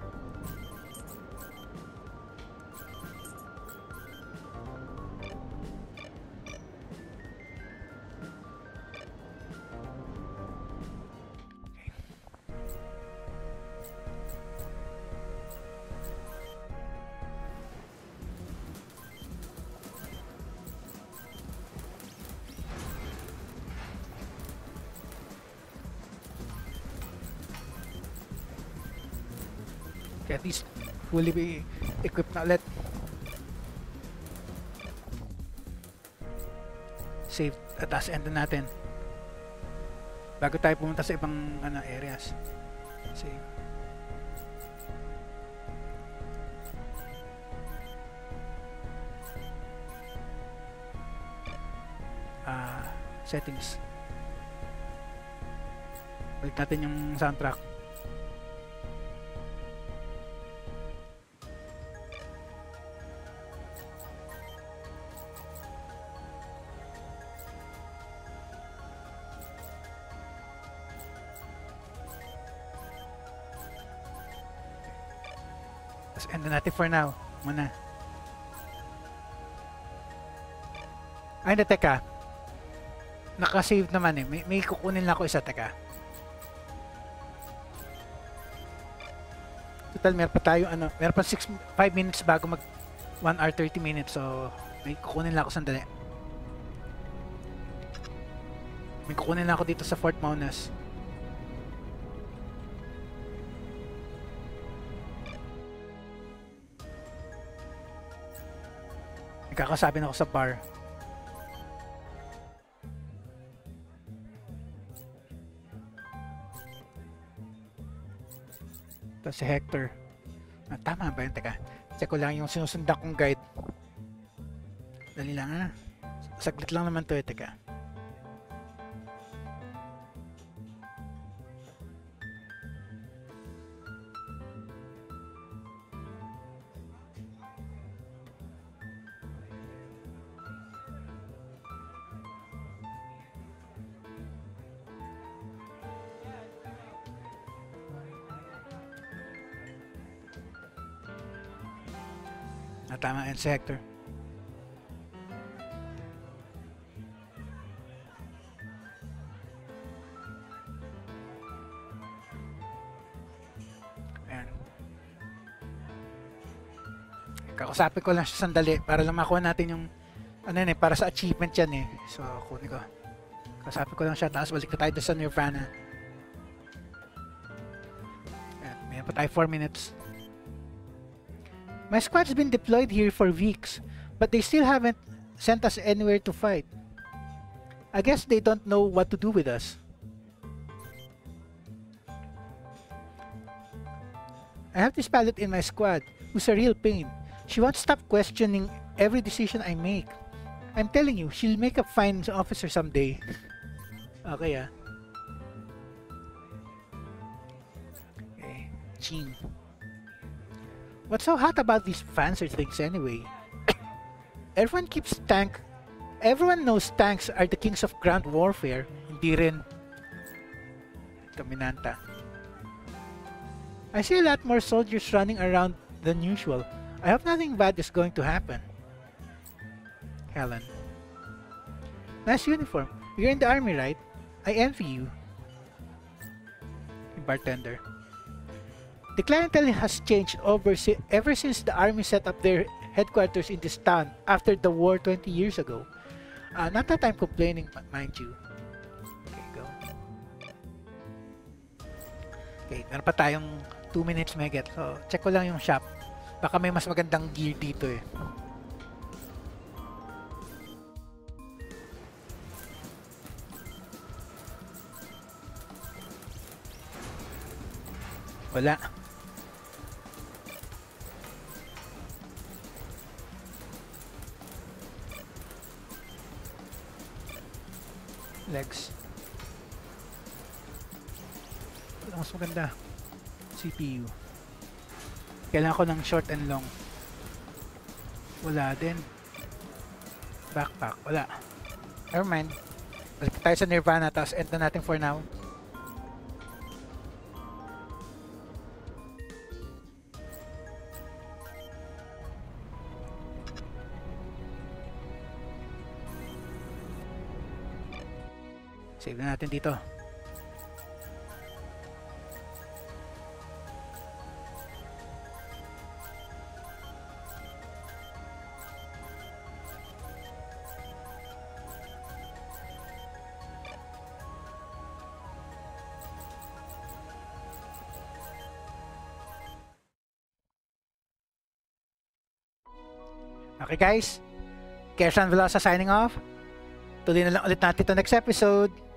Okay, at least fully be equipped na ulit. Save at taas end natin bago tayo pumunta sa ibang ano, areas. Save. Ah, settings. Balik natin yung soundtrack. End natin for now muna. Ay, na teka, naka-save naman eh. May, may kukunin lang ako isa. Teka, total meron pa tayo ano, meron pa six, five minutes bago mag one hour thirty minutes, so may kukunin lang ako sandali. May kukunin lang ako dito sa Fort Maunus. Kakasabi na ako sa bar. Ito si Hector. Ah, tama ba yun? Teka, check ko lang yung sinusundan kong guide. Dali lang ha. Saglit lang naman to eh. Teka. Ah, tama yun si Hector. Ayan. Kakusapin ko lang siya sandali para lang makuha natin yung ano yun eh, para sa achievement yan eh. So, kunin ko. Kakusapin ko lang siya, tapos balik na tayo sa Nirvana. Ayan, may pa tayo four minutes. My squad's been deployed here for weeks, but they still haven't sent us anywhere to fight. I guess they don't know what to do with us. I have this pilot in my squad who's a real pain. She won't stop questioning every decision I make. I'm telling you, she'll make a fine officer someday. Okay, ah. Okay, Jean. What's so hot about these fancy things anyway? Everyone keeps tank. Everyone knows tanks are the kings of ground warfare. Hindi rin. Kaminanta. I see a lot more soldiers running around than usual. I hope nothing bad is going to happen. Helen. Nice uniform. You're in the army, right? I envy you. Bartender. The clientele has changed over si ever since the army set up their headquarters in this town after the war twenty years ago. Uh, not that I'm complaining, mind you. Okay, go. Okay, meron pa tayong two minutes may get. So, check ko lang yung shop. Baka may mas magandang gear dito eh. Wala. Legs. Ano mas maganda? C P U. Kailangan ko ng short and long. Wala din. Backpack. Wala. Nevermind. Balik tayo sa Nirvana, tapos end na natin for now. Save na natin dito. Okay guys, Keshan Velosa signing off. Tuloy na lang ulit natin ito next episode.